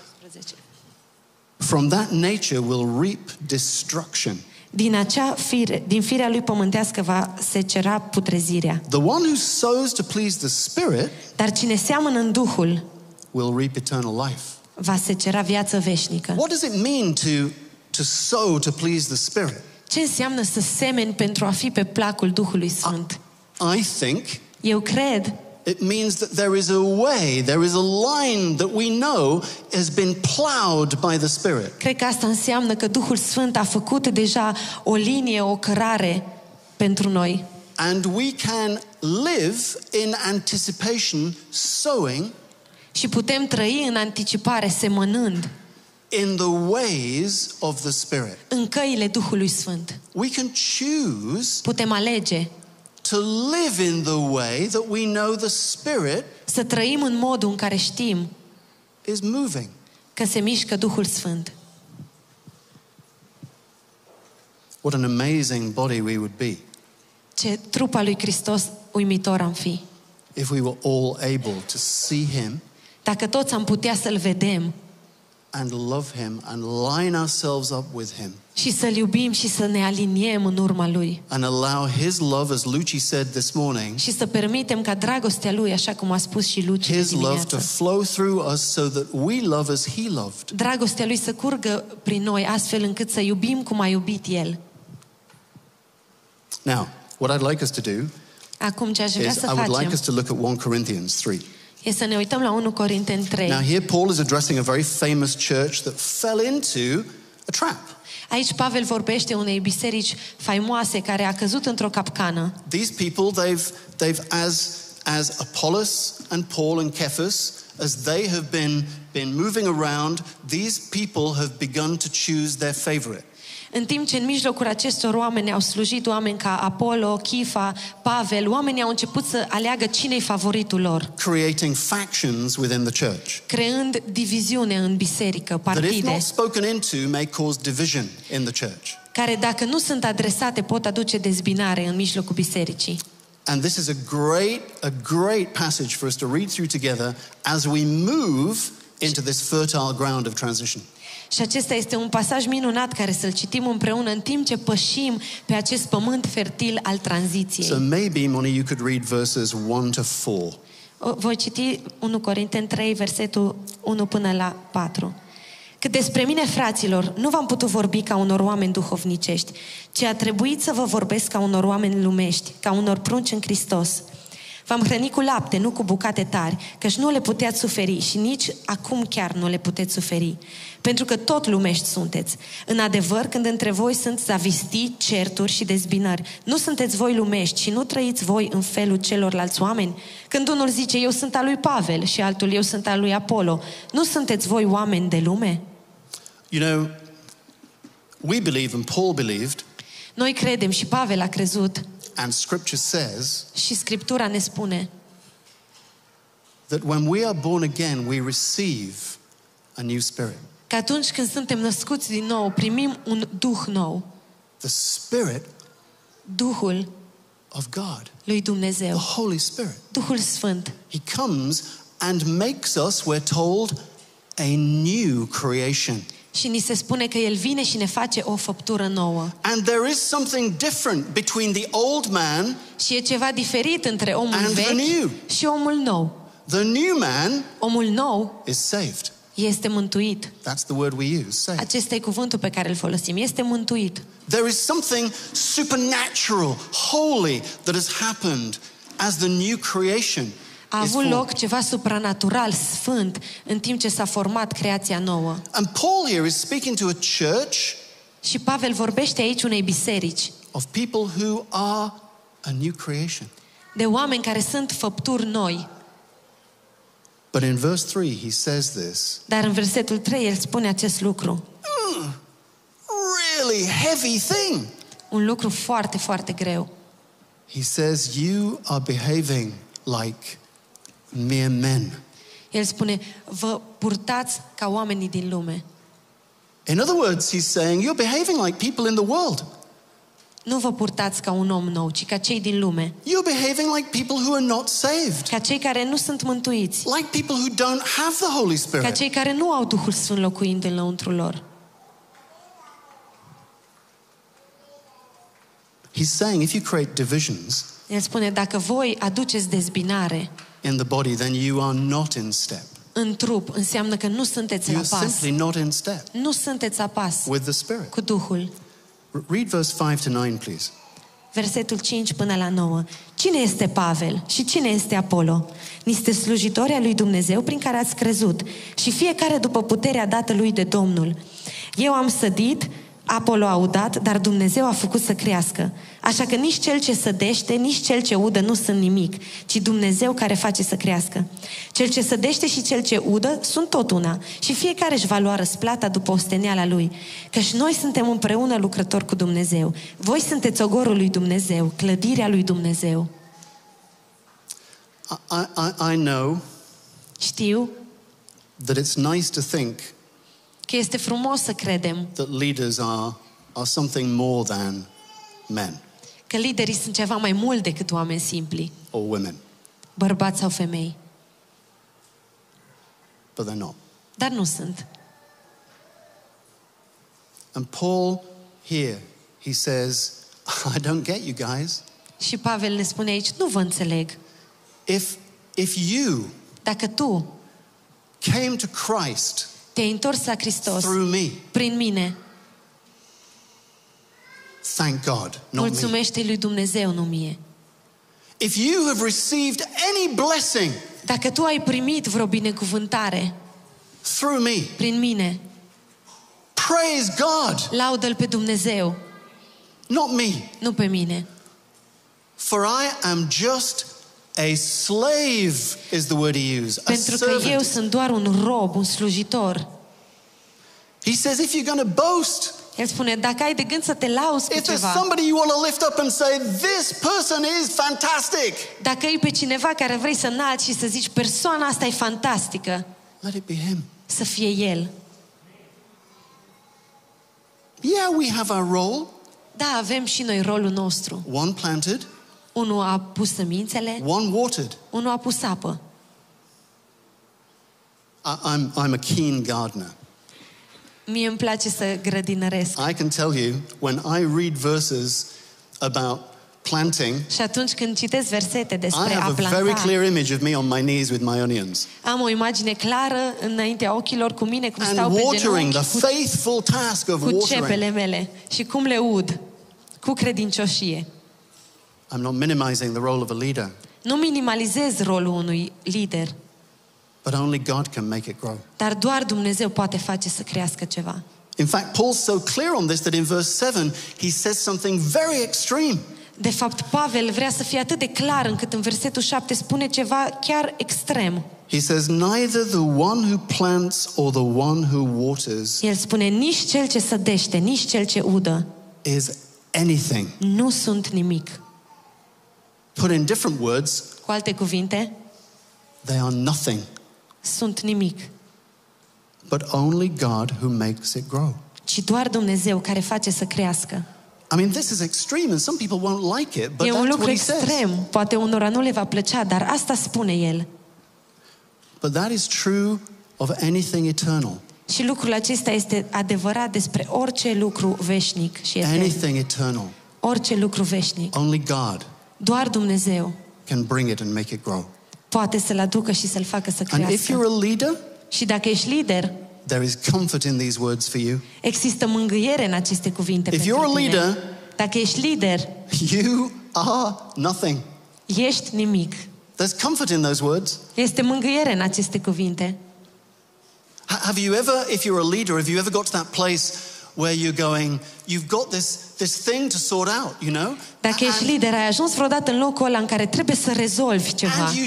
from that nature will reap destruction. din firea lui pământească va secera putrezirea. The one who sows to please the Spirit Dar cine seamănă în Duhul will reap eternal life. va secera viață veșnică. What does it mean to sow to please the Spirit? Ce înseamnă să semeni pentru a fi pe placul Duhului Sfânt? I think Eu cred it means that there is a way, there is a line that we know has been plowed by the Spirit. că asta înseamnă că Duhul Sfânt a făcut deja o linie, o cărare pentru noi. And we can live in anticipation, sowing Și putem trăi în anticipare, semănând in the ways of the Spirit. în căile Duhului Sfânt. We can choose Putem alege to live in the way that we know the Spirit să trăim în modul în care știm is moving. că se mișcă Duhul Sfânt. What an amazing body we would be Ce trup al lui Hristos uimitor am fi. if we were all able to see Him Dacă toți am putea să-L vedem and love Him and line ourselves up with Him și să-L iubim și să ne aliniem în urma Lui. and allow His love, as Luci said this morning, Și să permitem ca dragostea Lui, așa cum a spus și Luci de His love to dimineață, flow through us so that we love as He loved. dragostea Lui să curgă prin noi, astfel încât să iubim cum a iubit El. Now, what I'd like us to do Acum ce aș vrea is să I would like facem us to look at 1 Corinthians 3. e să ne uităm la 1 Corinteni 3. Now, here Paul is addressing a very famous church that fell into a trap. Aici Pavel vorbește unei biserici faimoase care a căzut într-o capcană. These people, they've as Apollos and Paul and Cephas, as they have been moving around, these people have begun to choose their favorite. În timp ce în mijlocul acestor oameni au slujit oameni ca Apollo, Chifa, Pavel, oamenii au început să aleagă cine-i favoritul lor, creating factions within the church creând diviziune în biserică, that, if partide, not spoken into, may cause division in the church. care dacă nu sunt adresate pot aduce dezbinare în mijlocul bisericii. And this is a great passage for us to read through together as we move into this fertile ground of transition. Și acesta este un pasaj minunat care să-l citim împreună în timp ce pășim pe acest pământ fertil al tranziției. So maybe, Moni, you could read verses 1 to 4. Voi citi 1 Corinteni 3, versetul 1 până la 4. Cât despre mine, fraților, nu v-am putut vorbi ca unor oameni duhovnicești, ci a trebuit să vă vorbesc ca unor oameni lumești, ca unor prunci în Hristos. V-am hrănit cu lapte, nu cu bucate tari, căci nu le puteați suferi și nici acum chiar nu le puteți suferi. Pentru că tot lumești sunteți. În adevăr, când între voi sunt zavistii, certuri și dezbinări, nu sunteți voi lumești și nu trăiți voi în felul celorlalți oameni? Când unul zice, eu sunt al lui Pavel și altul, eu sunt al lui Apollo, nu sunteți voi oameni de lume? You know, we believe and Paul believed, Noi credem și Pavel a crezut and Scripture says și Scriptura ne spune that when we are born again, we receive a new spirit. că atunci când suntem născuți din nou, primim un duh nou, The Spirit Duhul of God, lui Dumnezeu, the Holy Spirit. Duhul Sfânt. He comes and makes us, we're told, a new creation. Și ni se spune că El vine și ne face o făptură nouă. And there is something different between the old man. Și e ceva diferit între omul And the new. vechi și omul nou. The new man Omul nou is saved. este mântuit. That's the word we use, saved. Acesta e cuvântul pe care îl folosim. Este mântuit. There is something supernatural, holy that has happened as the new creation A is avut formed. loc ceva supranatural, sfânt, în timp ce s-a format creația nouă. And Paul here is speaking to a church Și Pavel vorbește aici unei biserici of people who are a new creation. de oameni care sunt făpturi noi. But in verse 3 he says this, Dar în versetul 3 el spune acest lucru. really heavy thing. Un lucru foarte, foarte greu. He says, you are behaving like mere men. El spune, vă purtați ca oamenii din lume. In other words, he's saying, you're behaving like people in the world. Nu vă purtați ca un om nou, ci ca cei din lume. You're behaving like people who are not saved. Ca cei care nu sunt mântuiți. Like people who don't have the Holy Ca Spirit. cei care nu au Duhul Sfânt locuind înăuntru lor. He's saying, if you create divisions El spune, dacă voi aduceți dezbinare in the body, then you are not in step. în trup, înseamnă că nu sunteți la You're pas. simply not in step Nu sunteți la pas with the Spirit. cu Duhul. Read verse 5 to 9, please. Versetul 5 până la 9. Cine este Pavel și cine este Apollo? Niște slujitori ai lui Dumnezeu prin care ați crezut și fiecare după puterea dată lui de Domnul. Eu am sădit, Apollo a udat, dar Dumnezeu a făcut să crească. Așa că nici cel ce sădește, nici cel ce udă nu sunt nimic, ci Dumnezeu care face să crească. Cel ce sădește și cel ce udă sunt tot una și fiecare își va lua răsplata după osteneala lui. Căci noi suntem împreună lucrători cu Dumnezeu. Voi sunteți ogorul lui Dumnezeu, clădirea lui Dumnezeu. I know Știu that it's nice to think că este frumos să credem that leaders are something more than men că liderii sunt ceva mai mult decât oameni simpli, or women, bărbați sau femei, but they're not. dar nu sunt. And Paul here, he says, I don't get you guys. Și Pavel le spune aici, nu vă înțeleg. If you Dacă tu came to Christ te-ai întors la Hristos through me, prin mine, thank God, not me. mulțumește lui Dumnezeu, nu mie. If you have received any blessing Dacă tu ai primit vreo binecuvântare through me, prin mine, praise God, laudă-L pe Dumnezeu, not me. nu pe mine. For I am just a slave, is the word he used, a Pentru că eu servant. sunt doar un rob, un slujitor. He says, if you're going to boast, El spune, dacă ai de gând să te lauzi cu If there's ceva, somebody you want to lift up and say, this person is fantastic, dacă e pe cineva care vrei să înalți și să zici, persoana asta e fantastică, let it be him. să fie el. Yeah, we have our role. Da, avem și noi rolul nostru. One planted, Unul a pus semințele, one watered. unul a pus apă. I'm a keen gardener. Mie îmi place să grădinăresc. I can tell you, when I read verses about planting, Și atunci când citesc versete I despre a have a very planta, clear image of me on my knees with my onions. am o imagine clară înaintea ochilor cu mine, cum And stau pe watering, genunchi the faithful task of cu watering. cepele mele și cum le ud cu credincioșie. I'm not minimizing the role of a leader, Nu minimalizez rolul unui lider, but only God can make it grow. dar doar Dumnezeu poate face să crească ceva. In fact, Paul's so clear on this that in verse 7, he says something very extreme. De fapt, Pavel vrea să fie atât de clar încât în versetul 7 spune ceva chiar extrem. He says, neither the one who plants or the one who waters El spune, nici cel ce sădește, nici cel ce udă is anything. nu sunt nimic. Put in different words, Cu alte cuvinte, they are nothing, sunt nimic, but only God who makes it grow. ci doar Dumnezeu care face să crească. I mean, this is extreme and some people won't like it, but E un that's lucru what he says. extrem, poate unora nu le va plăcea, dar asta spune el. But that is true of anything eternal. Și lucrul acesta este adevărat despre orice lucru veșnic și etern. Anything eternal. Orice lucru veșnic. Only God Doar Dumnezeu can bring it and make it grow. poate să-l aducă și să-l facă să And if crească. you're a leader, Și dacă ești lider, there is comfort in these words for you. există mângâiere în aceste cuvinte If pentru you're a tine. leader, Dacă ești lider, you are nothing. ești nimic. There's comfort in those words. Este mângâiere în aceste cuvinte. Have you ever, if you're a leader, have you ever got to that place where you're going, you've got this thing to sort out, you know? Dacă ești lider, ai ajuns vreodată în locul ăla în care trebuie să rezolvi ceva. And you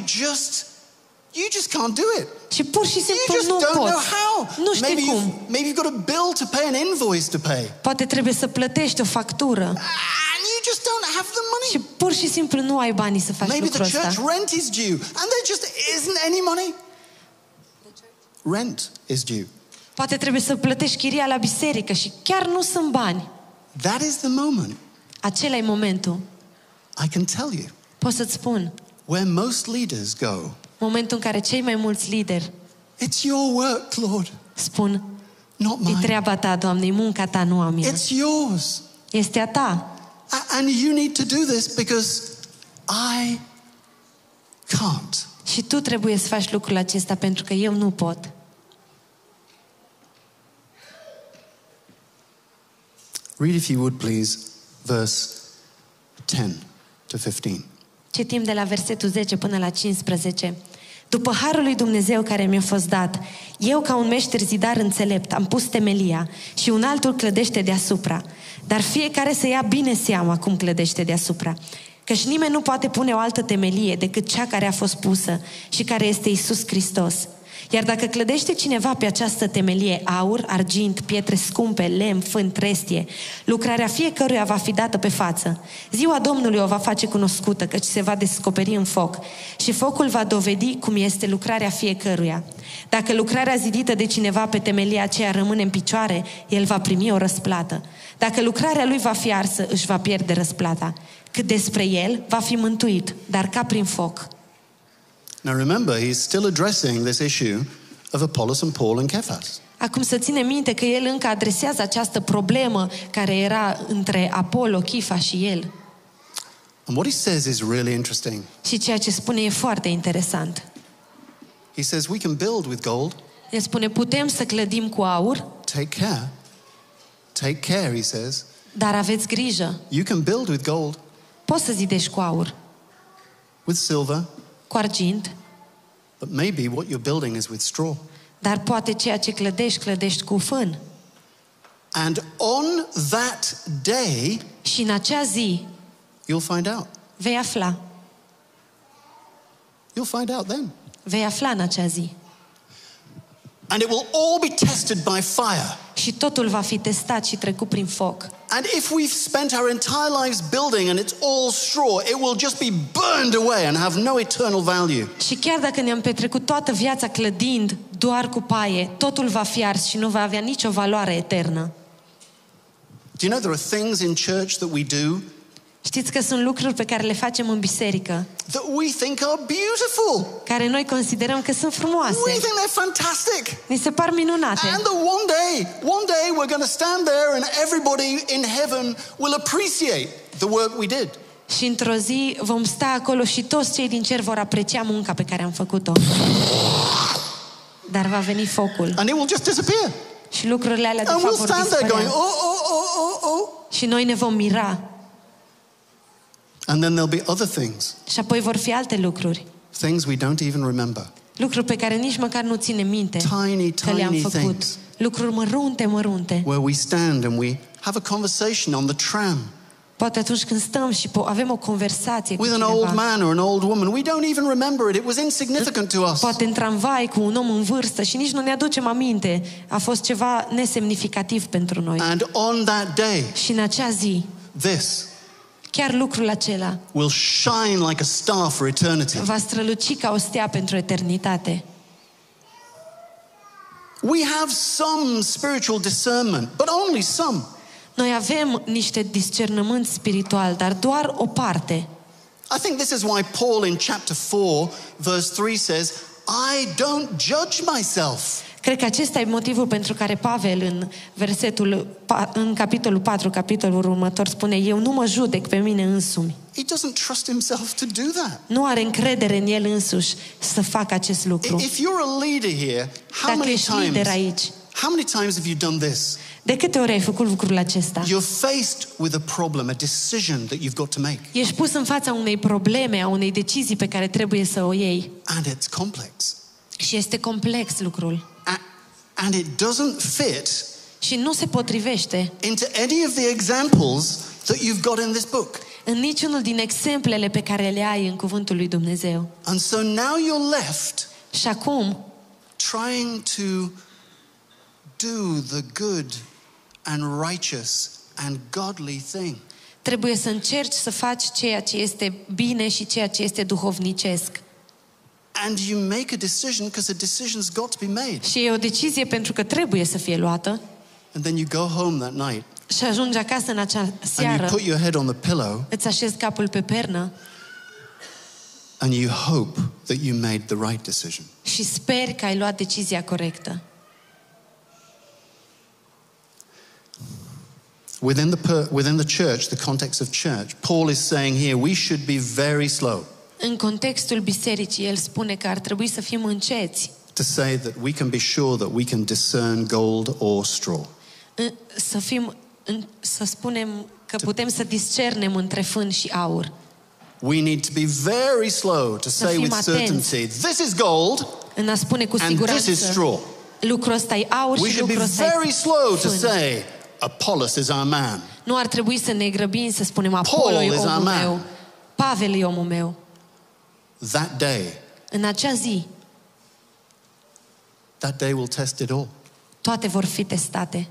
just can't do it. Și pur și You simplu just nu don't know poți. how. Nu știi cum. Maybe you've got a bill to pay, an invoice to pay. Poate trebuie să plătești o factură. And you just don't have the Și money. pur și simplu nu ai banii să faci Maybe lucrul the church ăsta. rent is due and there just isn't any money. Rent is due. Poate trebuie să plătești chiria la biserică și chiar nu sunt bani. That is the moment, Acela e momentul. I can tell you, Pot să-ți spun, where most leaders go. momentul în care cei mai mulți lideri It's your work, Lord, spun, not e mine. treaba ta, Doamne, e munca ta, nu a mea. It's yours. Este a ta. And you need to do this because I can't. Și tu trebuie să faci lucrul acesta pentru că eu nu pot. Read, if you would please, verse 10 to 15. Citim de la versetul 10 până la 15. După harul lui Dumnezeu care mi-a fost dat, eu ca un meșter zidar înțelept am pus temelia și un altul clădește deasupra. Dar fiecare să ia bine seama cum clădește deasupra. Căci nimeni nu poate pune o altă temelie decât cea care a fost pusă și care este Iisus Hristos. Iar dacă clădește cineva pe această temelie aur, argint, pietre scumpe, lemn, fân, trestie, lucrarea fiecăruia va fi dată pe față. Ziua Domnului o va face cunoscută, căci se va descoperi în foc și focul va dovedi cum este lucrarea fiecăruia. Dacă lucrarea zidită de cineva pe temelia aceea rămâne în picioare, el va primi o răsplată. Dacă lucrarea lui va fi arsă, își va pierde răsplata. Cât despre el, va fi mântuit, dar ca prin foc. Now remember, he's still addressing this issue of Apollos and Paul and Cephas. Acum să ținem minte că el încă adresează această problemă care era între Apollo, Chifa și el. And what he says is really interesting. Și ceea ce spune e foarte interesant. He says, we can build with gold. El spune, putem să clădim cu aur, Take care. Take care, he says. dar aveți grijă. You can build with gold, Poți să zidești cu aur, with silver, cu argint, but maybe what you're building is with straw. dar poate ceea ce clădești cu fân. And on that day, Și în acea zi you'll find out. vei afla. You'll find out then. Vei afla în acea zi. And it will all be tested by fire. și totul va fi testat și trecut prin foc. And if we've spent our entire lives building and it's all straw, it will just be burned away and have no eternal value. Și chiar dacă ne-am petrecut toată viața clădind doar cu paie, totul va fi ars și nu va avea nicio valoare eternă. Do you know there are things in church that we do Știți că sunt lucruri pe care le facem în biserică, that we think are beautiful? care noi considerăm că sunt We frumoase. think they're fantastic. Ni se par minunate. And that one day we're going to stand there and everybody in heaven will appreciate the work we did. Și într-o zi vom sta acolo și toți cei din cer vor aprecia munca pe care am făcut-o. Dar va veni focul. And it will just disappear. Și lucrurile alea de And fapt we'll vor stand there going, dispărea. oh. Și noi ne vom mira. And then there'll be other things. Și apoi vor fi alte lucruri. Things we don't even remember. Lucruri pe care nici măcar nu ținem minte Tiny, că le-am tiny făcut. things. Lucruri mărunte. Where we stand and we have a conversation on the tram Poate atunci când stăm și avem o conversație cu with an old cineva. man or an old woman. We don't even remember it. It was insignificant to us. Poate în tramvai cu un om în vârstă și nici nu ne aducem aminte. A fost ceva nesemnificativ pentru noi. And on that day, Și în acea zi, this chiar lucrul acela will shine like a star for eternity. va străluci ca o stea pentru eternitate. We have some spiritual discernment, but only some. Noi avem niște discernământ spiritual, dar doar o parte. I think this is why Paul in chapter 4, verse 3 says, I don't judge myself. Cred că acesta e motivul pentru care Pavel în capitolul 4, capitolul următor, spune: eu nu mă judec pe mine însumi. He doesn't trust himself to do that. Nu are încredere în el însuși să facă acest lucru. If you're a leader here, Dacă ești lider aici, how many times have you done this? de câte ori ai făcut lucrul acesta? You're faced with a problem, a decision that you've got to make. Ești pus în fața unei probleme, a unei decizii pe care trebuie să o iei. And it's complex. Și este complex lucrul. And it doesn't fit Și nu se potrivește into any of the examples that you've got in this book. în niciunul din exemplele pe care le ai în cuvântul lui Dumnezeu. And so now you're left Și acum trying to do the good and righteous and godly thing. trebuie să încerci să faci ceea ce este bine și ceea ce este duhovnicesc. And you make a decision because a decision's got to be made. Și e o decizie pentru că trebuie să fie luată. And then you go home that night Și ajungi acasă în acea and seară, you put your head on the pillow îți așezi capul pe pernă and you hope that you made the right decision. și speri că ai luat decizia corectă. Within the church, the context of church, Paul is saying here we should be very slow În contextul bisericii, el spune că ar trebui să fim înceți, to say that we can be sure that we can discern gold or straw. să spunem că putem să discernem între fân și aur. We need to be very slow to say fim with atenți. certainty, this is gold În a spune cu and this is siguranță, straw. lucrul ăsta e aur We și should be lucrul ăsta very e slow to fân. say, Apollos is our man. Nu ar trebui să ne grăbim să spunem Apollo Paul e is our omul man. meu, Pavel e omul meu. That day will test it all. Toate vor fi testate.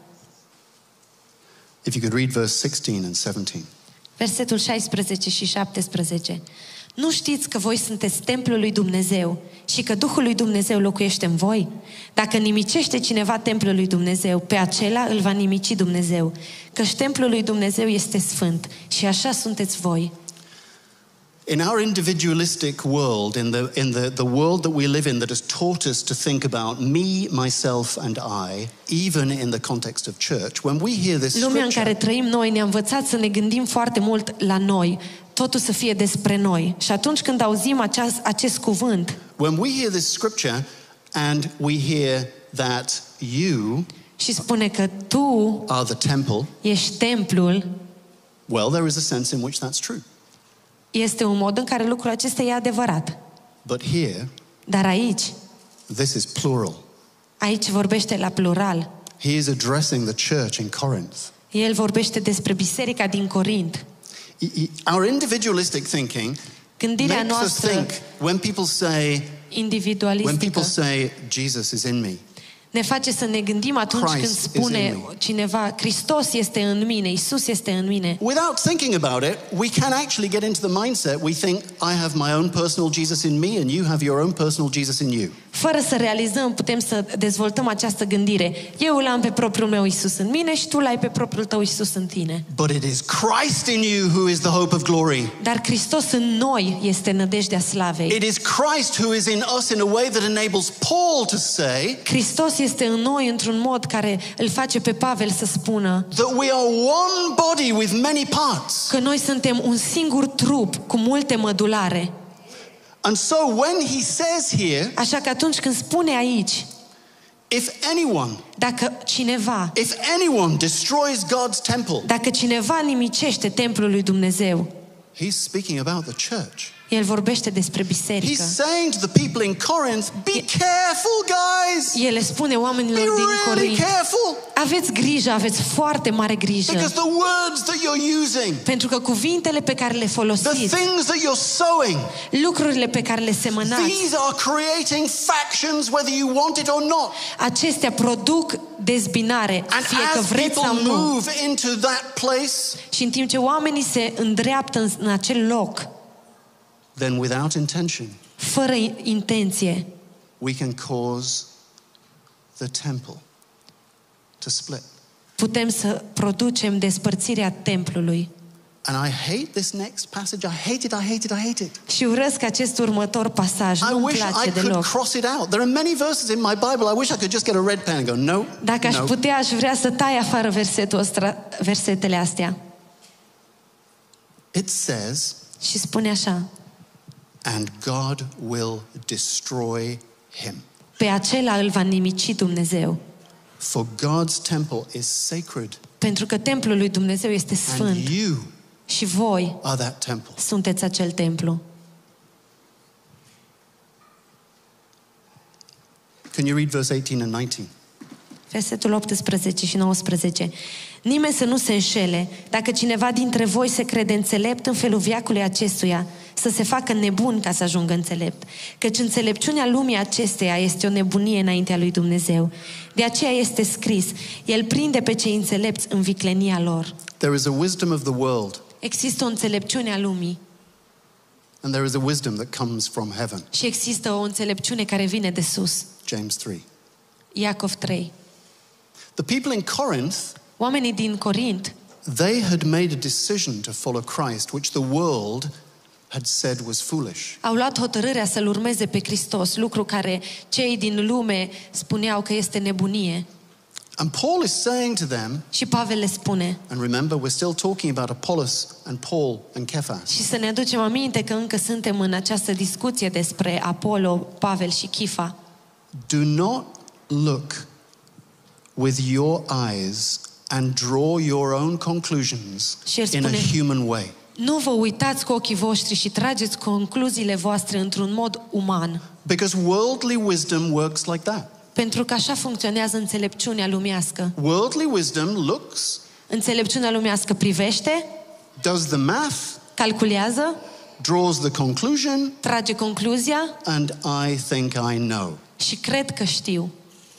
If you could read verse 16 and 17. Versetul 16 și 17. Nu știți că voi sunteți templul lui Dumnezeu și că Duhul lui Dumnezeu locuiește în voi? Dacă nimicește cineva templul lui Dumnezeu, pe acela îl va nimici Dumnezeu, căci templul lui Dumnezeu este sfânt și așa sunteți voi. In our individualistic world, in the world that we live in that has taught us to think about me, myself and I, even in the context of church, when we hear this Lumea în care scripture, trăim noi ne-a învățat să ne gândim foarte mult la noi, totul să fie despre noi. Și atunci când auzim acest cuvânt, when we hear this scripture and we hear that you și spune că tu are the temple, ești templul, well, there is a sense in which that's true. este un mod în care lucrul acesta e adevărat. But here, Dar aici this is plural. vorbește la plural. He is addressing the church in Corinth. El vorbește despre biserica din Corint. Our individualistic thinking Gândirea makes us noastră think when people say individualistică Jesus is in me, Ne face să ne gândim atunci Christ când is spune in me. cineva, Hristos este în mine, Isus este în mine. Without thinking about it, we can actually get into the mindset, we think, I have my own personal Jesus in me and you have your own personal Jesus in you. Fără să realizăm, putem să dezvoltăm această gândire. Eu îl am pe propriul meu Isus în mine și tu l-ai pe propriul tău Isus în tine. But it is Christ in you who is the hope of glory. Dar Hristos în noi este nădejdea slavei. It is Christ who is in us in a way that enables Paul to say Hristos este în noi într-un mod care îl face pe Pavel să spună that we are one body with many parts. că noi suntem un singur trup cu multe mădulare. And so when he says here, Așa că atunci când spune aici, if anyone destroys God's temple, dacă cineva nimicește templul lui Dumnezeu, he's speaking about the church. el vorbește despre biserică. He's saying to the people in Corinth, be careful, guys. El le spune oamenilor Be din really Corint, careful. aveți grijă, aveți foarte mare grijă. Because the words that you're using, Pentru că cuvintele pe care le the folosiți, things that you're sowing, lucrurile pe care le semănați, these are creating factions whether you want it or not. acestea produc dezbinare, And fie că as vreți sau people nu. move into that place, Și în timp ce oamenii se îndreaptă în acel loc, then without intention, fără intenție, we can cause the temple to split. putem să producem despărțirea templului. And I hate this next passage. I hate it. Și urăsc acest următor pasaj, I nu-mi wish place I could deloc. cross it out. There are many verses in my Bible. I wish I could just get a red pen and go, no, Dacă aș no. putea, aș vrea să tai afară versetele astea. It says, Și spune așa, and God will destroy him. pe acela îl va nimici Dumnezeu. For God's temple is sacred, Pentru că templul lui Dumnezeu este and sfânt you și voi are that temple. sunteți acel templu. Can you read verse 18 and 19? Versetul 18 și 19. Nimeni să nu se înșele. Dacă cineva dintre voi se crede înțelept în felul veacului acestuia, să se facă nebun ca să ajungă înțelept. Căci înțelepciunea lumii acesteia este o nebunie înaintea lui Dumnezeu. De aceea este scris, El prinde pe cei înțelepți în viclenia lor. There is a wisdom of the world, Există o înțelepciune a lumii and there is a wisdom that comes from heaven. și există o înțelepciune care vine de sus. James 3. Iacov 3. The people in Corinth, Oamenii din Corint they had made a decision to follow Christ, which the world had said was foolish. au luat hotărârea să-L urmeze pe Hristos, lucru care cei din lume spuneau că este nebunie. And Paul is saying to them, Și Pavel le spune, and remember, we're still talking about Apollos and Paul and Cephas. și să ne aducem aminte că încă suntem în această discuție despre Apollo, Pavel și Chifa. Do not look with your eyes and draw your own conclusions Și el in a spune, human way. nu vă uitați cu ochii voștri și trageți concluziile voastre într-un mod uman, Because worldly wisdom works like that. pentru că așa funcționează înțelepciunea lumească. Worldly wisdom looks, Înțelepciunea lumească privește, does the math, calculează, draws the conclusion, trage concluzia and I think I know. și cred că știu.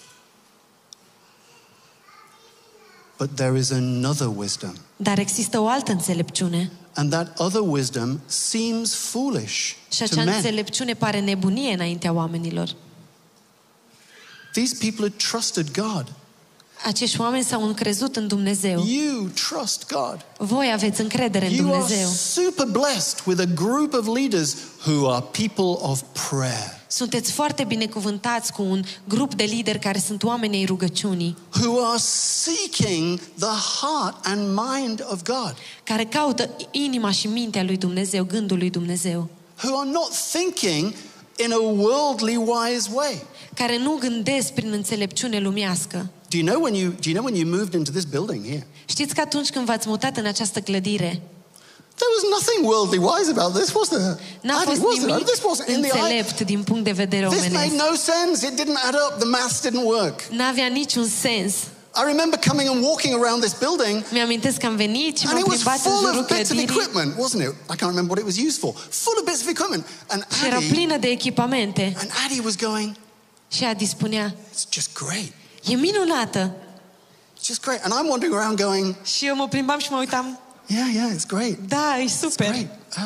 But there is another wisdom. Dar există o altă înțelepciune. And that other wisdom seems foolish Și to acea men. înțelepciune pare nebunie înaintea oamenilor. These people had trusted God. Acești oameni s-au încrezut în Dumnezeu. You trust God. Voi aveți încredere în You are Dumnezeu. super blessed with a group of leaders who are people of prayer, Sunteți foarte binecuvântați cu un grup de lideri care sunt oameni ai rugăciunii, who are seeking the heart and mind of God, care caută inima și mintea lui Dumnezeu, gândul lui Dumnezeu, who are not thinking in a worldly wise way. care nu gândesc prin înțelepciune lumească. Do you know when you moved into this building here? Știți că atunci când v-ați mutat în această clădire, There was nothing worldly wise about this, was there? n-a Adi, fost was there? nimic This wasn't in the eye. înțelept din punct de vedere This made omenesc. no sense. It didn't add up. The maths didn't work. N-avea niciun sens. I remember coming and walking around this building, Mi-amintesc că am venit și and m-am it was plimbat în full jurul of bits of clădirii equipment, wasn't it? I can't remember what it was used for. Full of bits of equipment. And și era Adi, plină de echipamente. was going, Și Adi spunea, it's just great. E minunată. It's just great. And I'm wandering around going, Și eu mă plimbam și mă uitam. yeah, it's great. Da, e super. Great.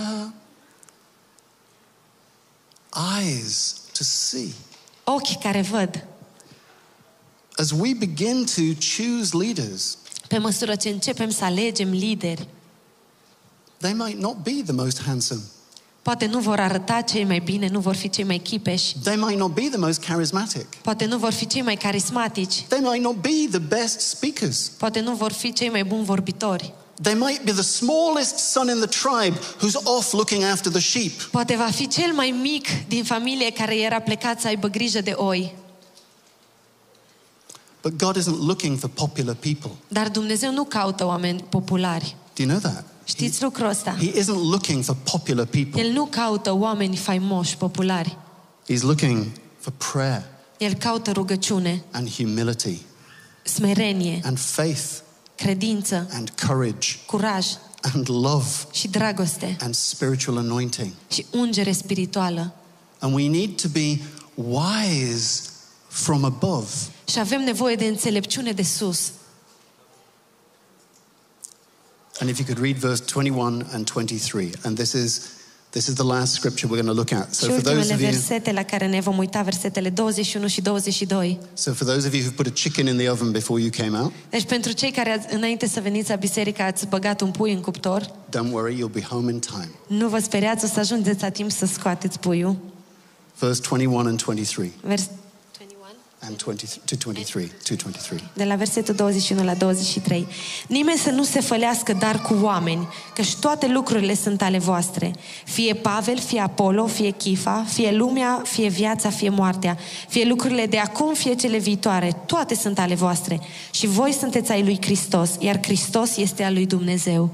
Eyes to see. Ochi care văd. As we begin to choose leaders, Pe măsură ce începem să alegem lideri, they might not be the most handsome. poate nu vor arăta cei mai bine, nu vor fi cei mai chipeși, They might not be the most charismatic. poate nu vor fi cei mai carismatici, They might not be the best speakers. poate nu vor fi cei mai buni vorbitori, They might be the smallest son in the tribe who's off looking after the sheep. poate va fi cel mai mic din familie care era plecat să aibă grijă de oi. But God isn't looking for popular people. Dar Dumnezeu nu caută oameni populari. Do you know that? Știți lucrul ăsta? He isn't looking for popular people. El nu caută oameni faimoși, populari. He's looking for prayer El caută rugăciune, and humility smerenie, and faith credință, and courage curaj and love și dragoste and spiritual anointing. și ungere spirituală. And we need to be wise from above. Și avem nevoie de înțelepciune de sus. And if you could read verse 21 and 23, and this is the last scripture we're going to look at. Și ultimele versete la care ne vom uita, versetele 21 și 22. So for those of you who've put a chicken in the oven before you came out, Deci pentru cei care înainte să veniți la biserică ați băgat un pui în cuptor, don't worry, you'll be home in time. nu vă speriați, o să ajungeți la timp să scoateți puiul. Verse 21 and 23 Vers and 20 to 23, 2:23. de la versetul 21 la 23. Nimeni să nu se fălească dar cu oameni, căci toate lucrurile sunt ale voastre. Fie Pavel, fie Apollo, fie Chifa, fie lumea, fie viața, fie moartea, fie lucrurile de acum, fie cele viitoare, toate sunt ale voastre. Și voi sunteți ai lui Hristos, iar Hristos este al lui Dumnezeu.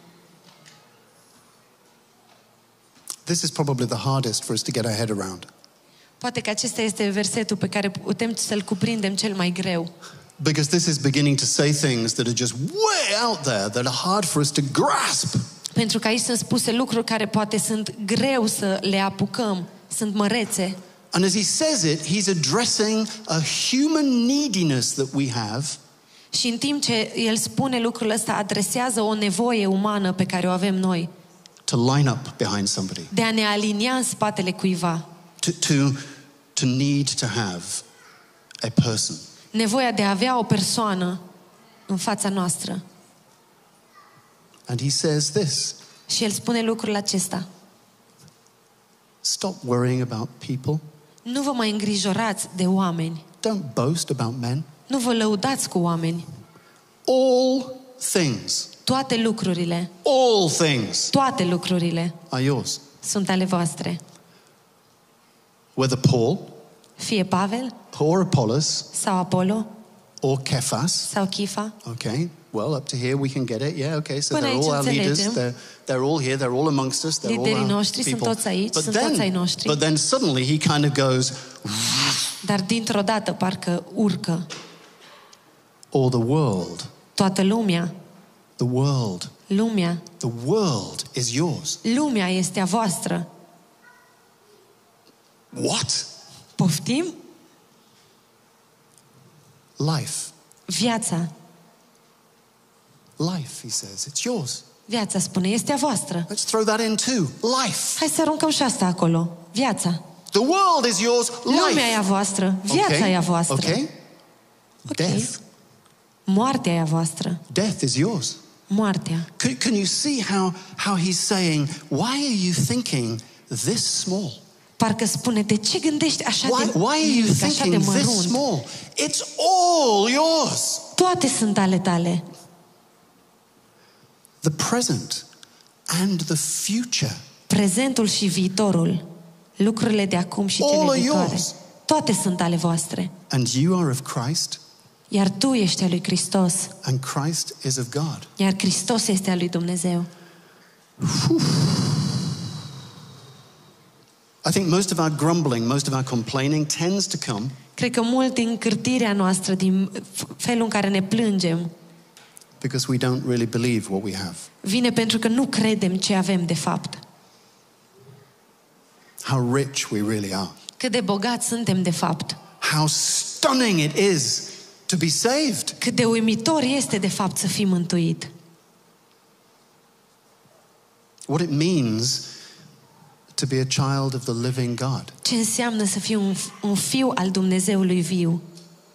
This is probably the hardest for us to get our head around. Poate că acesta este versetul pe care putem să-l cuprindem cel mai greu. Because this is beginning to say things that are just way out there that are hard for us to grasp. Pentru că aici sunt spuse lucruri care poate sunt greu să le apucăm, sunt mărețe. And as he says it, he's addressing a human neediness that we have. Și în timp ce el spune lucrul ăsta, adresează o nevoie umană pe care o avem noi. To line up behind somebody. De a ne alinia în spatele cuiva. To need to have a person. Nevoia de a avea o persoană în fața noastră. And he says this. Și el spune lucrul acesta. Stop worrying about people. Nu vă mai îngrijorați de oameni. Don't boast about men. Nu vă lăudați cu oameni. All things. Toate lucrurile. All things Toate lucrurile are yours. sunt ale voastre. Whether Paul Fie Pavel or Apollos sau Apollo or Cephas. sau Chifa. Okay, well, up to here we can get it. Yeah, okay, so Până they're aici all our leaders. înțelegem. They're all here. They're all amongst us. They're all Liderii our noștri sunt people. toți aici, sunt toți ai noștri. But then suddenly he kind of goes, Dar dintr-o dată parcă urcă. or the world. Toată lumea. The world. Lumea. The world is yours. Lumea este a voastră. What? Poftim? Life. Viața. Life, he says, it's yours. Viața spune, este a voastră. Let's throw that in too. Life. Hai să aruncăm și asta acolo. Viața. The world is yours. Lumea e Life. a voastră. Viața e a voastră. Okay. Ok. Death. Moartea e a voastră. Death is yours. Moartea. Can you see how he's saying, why are you thinking this small? Parcă spune, de ce gândești așa de Why are you mic, așa de thinking this mărunt? small? It's all yours. Toate sunt ale tale. The present and the future. Prezentul și viitorul. Lucrurile de acum și All cele are viitoare. yours. Toate sunt ale voastre. And you are of Christ, Iar tu ești al lui Hristos. and Christ is of God. Iar Hristos este al lui Dumnezeu. I think most of our grumbling, most of our complaining tends to come Cred că mult din cârtirea noastră, din felul în care ne plângem, because we don't really believe what we have. vine pentru că nu credem ce avem de fapt. How rich we really are. Cât de bogați suntem de fapt. How stunning it is to be saved. Cât de uimitor este de fapt să fii mântuit. What it means to be a child of the living God. Ce înseamnă să fii un fiu al Dumnezeului viu.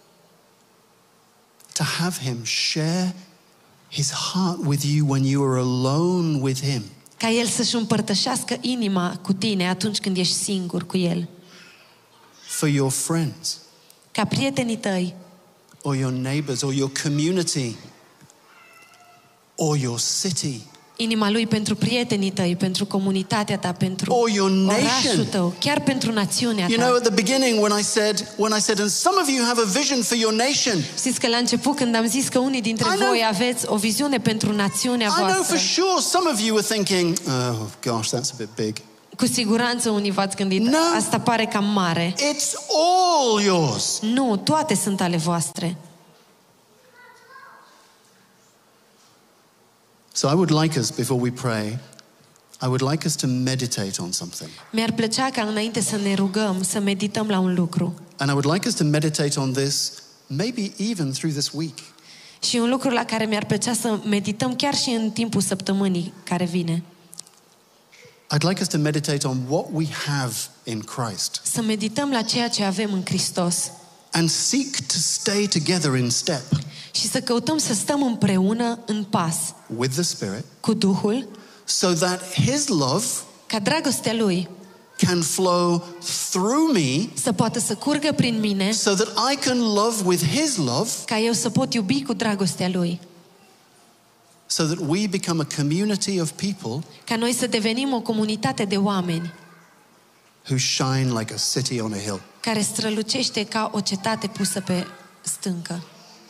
To have him share his heart with you when you are alone with him. Ca El să-și împărtășească inima cu tine atunci când ești singur cu El. For your friends. Ca prietenii tăi. Or your neighbors, or your community, or your city. Inima Lui pentru prietenii tăi, pentru comunitatea ta, pentru or your orașul nation. tău, chiar pentru națiunea You know, ta. at the beginning when I said, and some of you have a vision for your nation. Știți că la început când am zis că unii dintre voi aveți o viziune pentru națiunea I know voastră, for sure some of you were thinking, oh gosh, that's a bit big. cu siguranță unii v-ați gândit, No. asta pare cam mare. It's all yours. Nu, toate sunt ale voastre. So I would like us, before we pray, I would like us to meditate on something. Mi-ar plăcea ca înainte să ne rugăm, să medităm la un lucru. And I would like us to meditate on this maybe even through this week. Și un lucru la care mi-ar plăcea să medităm chiar și în timpul săptămânii care vine. I'd like us to meditate on what we have in Christ Să medităm la ceea ce avem în Hristos and seek to stay together in step și să căutăm să stăm împreună în pas with the Spirit cu Duhul, so that His love ca dragostea Lui can flow through me să poată să curgă prin mine, so that I can love with His love, ca eu să pot iubi cu dragostea Lui, so that we become a community of people ca noi să devenim o comunitate de oameni who shine like a city on a hill. care strălucește ca o cetate pusă pe stâncă.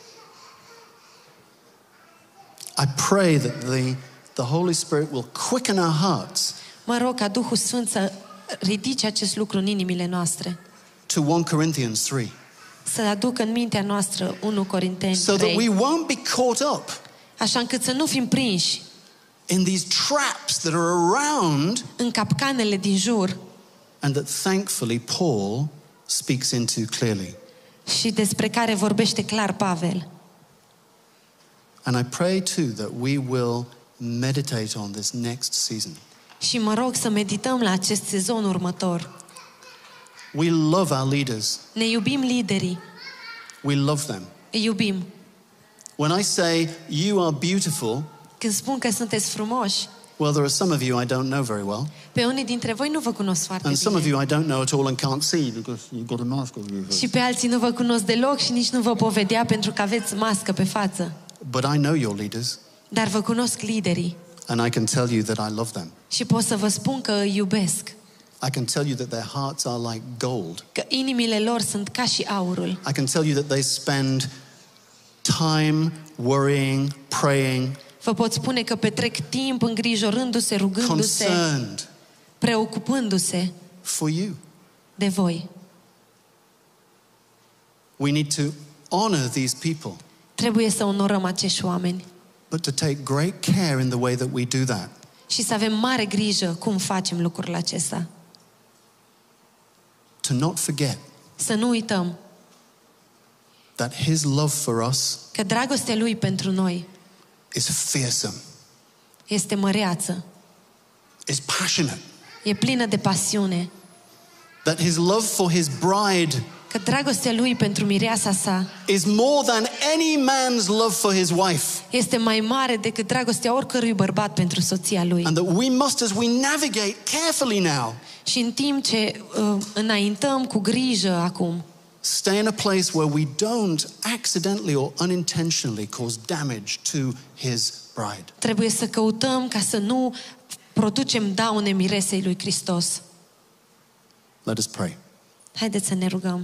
I pray that the Holy Spirit will quicken our hearts Mă rog ca Duhul Sfânt să ridice acest lucru în inimile noastre, to 1 Corinthians 3, să aducă în mintea noastră 1 Corinteni so that 3, we won't be caught up așa încât să nu fim prinși in these traps that are around, în capcanele din jur, and that thankfully Paul speaks into clearly. și despre care vorbește clar Pavel. And I pray too that we will meditate on this next season. Și mă rog să medităm la acest sezon următor. We love our leaders. Ne iubim liderii, We love them. îi iubim. When I say you are beautiful, Când spun că sunteți frumoși, well, there are some of you I don't know very well, pe unii dintre voi nu vă cunosc foarte and some of bine. you I don't know at all and can't see because you've got a mask on your face. Și pe alții nu vă cunosc deloc și nici nu vă pot vedea pentru că aveți mască pe față. But I know your leaders, Dar vă cunosc liderii and I can tell you that I love them. și pot să vă spun că îi iubesc. I can tell you that their hearts are like gold. Că inimile lor sunt ca și aurul. I can tell you that they spend time worrying, praying, Vă pot spune că petrec timp îngrijorându-se, rugându-se, concerned preocupându-se for you. de voi. We need to honor these people, Trebuie să onorăm acești oameni but to take great care in the way that we do that. și să avem mare grijă cum facem lucrul acesta. To not forget Să nu uităm that His love for us că dragostea Lui pentru noi is fearsome, este măreață, is passionate, e plină de pasiune, that His love for His bride că dragostea Lui pentru mireasa sa is more than any man's love for his wife. este mai mare decât dragostea oricărui bărbat pentru soția lui. And that we must, as we navigate carefully now, Și în timp ce înaintăm cu grijă acum, stay in a place where we don't accidentally or unintentionally cause damage to His bride. trebuie să căutăm ca să nu producem daune miresei lui Hristos. Let us pray. Haideți să ne rugăm.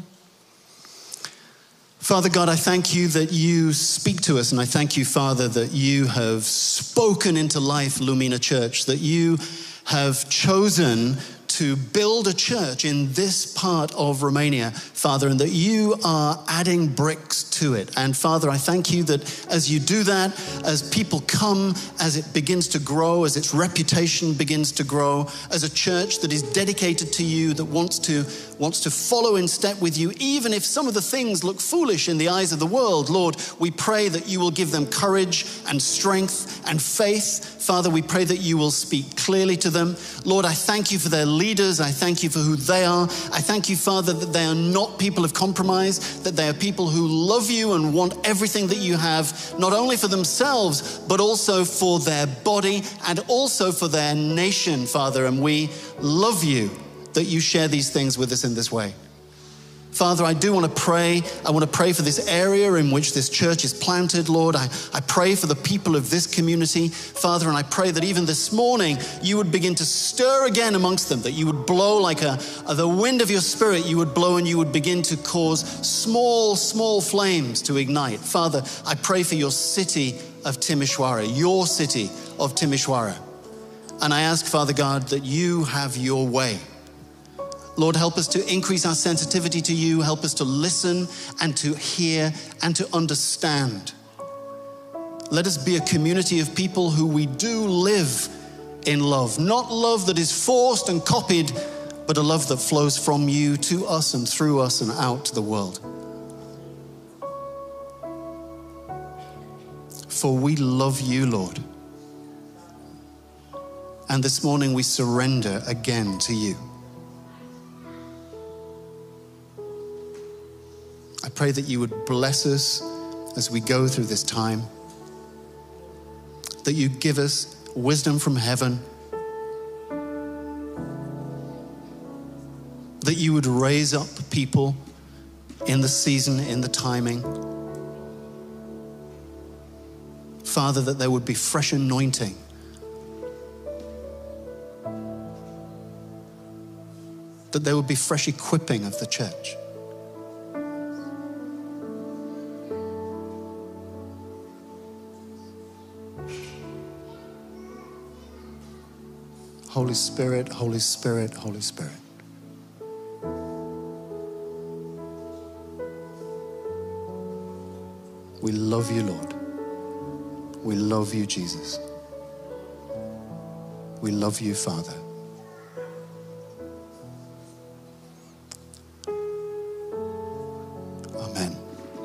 Father God, I thank you that you speak to us, and I thank you, Father, that you have spoken into life, Lumina Church, that you have chosen to build a church in this part of Romania, Father, and that you are adding bricks to it. And Father, I thank you that as you do that, as people come, as it begins to grow, as its reputation begins to grow, as a church that is dedicated to you, that wants to follow in step with you, even if some of the things look foolish in the eyes of the world, Lord, we pray that you will give them courage and strength and faith. Father, we pray that you will speak clearly to them. Lord, I thank you for their leaders. I thank you for who they are. I thank you, Father, that they are not people of compromise, that they are people who love you and want everything that you have, not only for themselves, but also for their body and also for their nation, Father. And we love you that you share these things with us in this way. Father, I do want to pray. I want to pray for this area in which this church is planted, Lord. I pray for the people of this community, Father, and I pray that even this morning you would begin to stir again amongst them, that you would blow like the wind of your spirit, you would blow and you would begin to cause small flames to ignite. Father, I pray for your city of Timișoara, your city of Timișoara. And I ask, Father God, that you have your way. Lord, help us to increase our sensitivity to you. Help us to listen and to hear and to understand. Let us be a community of people who we do live in love. Not love that is forced and copied, but a love that flows from you to us and through us and out to the world. For we love you, Lord. And this morning we surrender again to you. I pray that you would bless us as we go through this time, that you give us wisdom from heaven, that you would raise up people in the season, in the timing. Father, that there would be fresh anointing. That there would be fresh equipping of the church. Holy Spirit, Holy Spirit, Holy Spirit. We love you, Lord. We love you, Jesus. We love you, Father. Amen.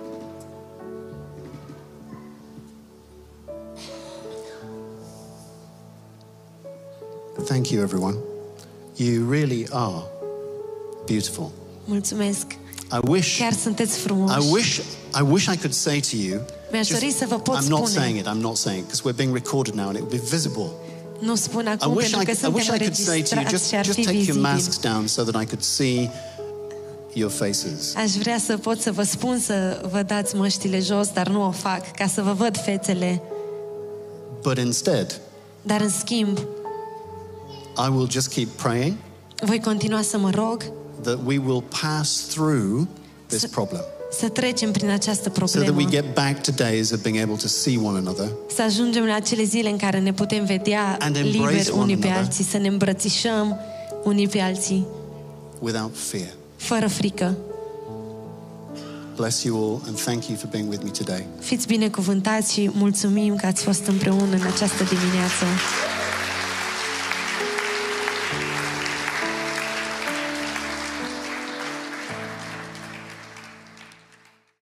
Thank you, everyone. You really are beautiful. Mulțumesc. I wish Chiar sunteți frumoși. I wish I could say to you. Mi-aș dori să vă pot I'm spune. not saying it. I'm not saying it because we're being recorded now and it will be visible. Nu spun acum pentru că suntem înregistrați și ar fi just take your masks vizibil. down so that I could see your faces. Aș vrea să pot să vă spun să vă dați măștile jos, dar nu o fac, ca să vă văd fețele. But instead, Dar în schimb, I will just keep praying voi continua să mă rog that we will pass through this problem. să trecem prin această So that problemă. we get back to days of being able to see one another Să ajungem la acele zile în care ne putem vedea And embrace liber one unii pe another. alții, să ne îmbrățișăm unii pe alții, without fear. fără frică. Bless you all and thank you for being with me today. Fiți binecuvântați și mulțumim că ați fost împreună în această dimineață.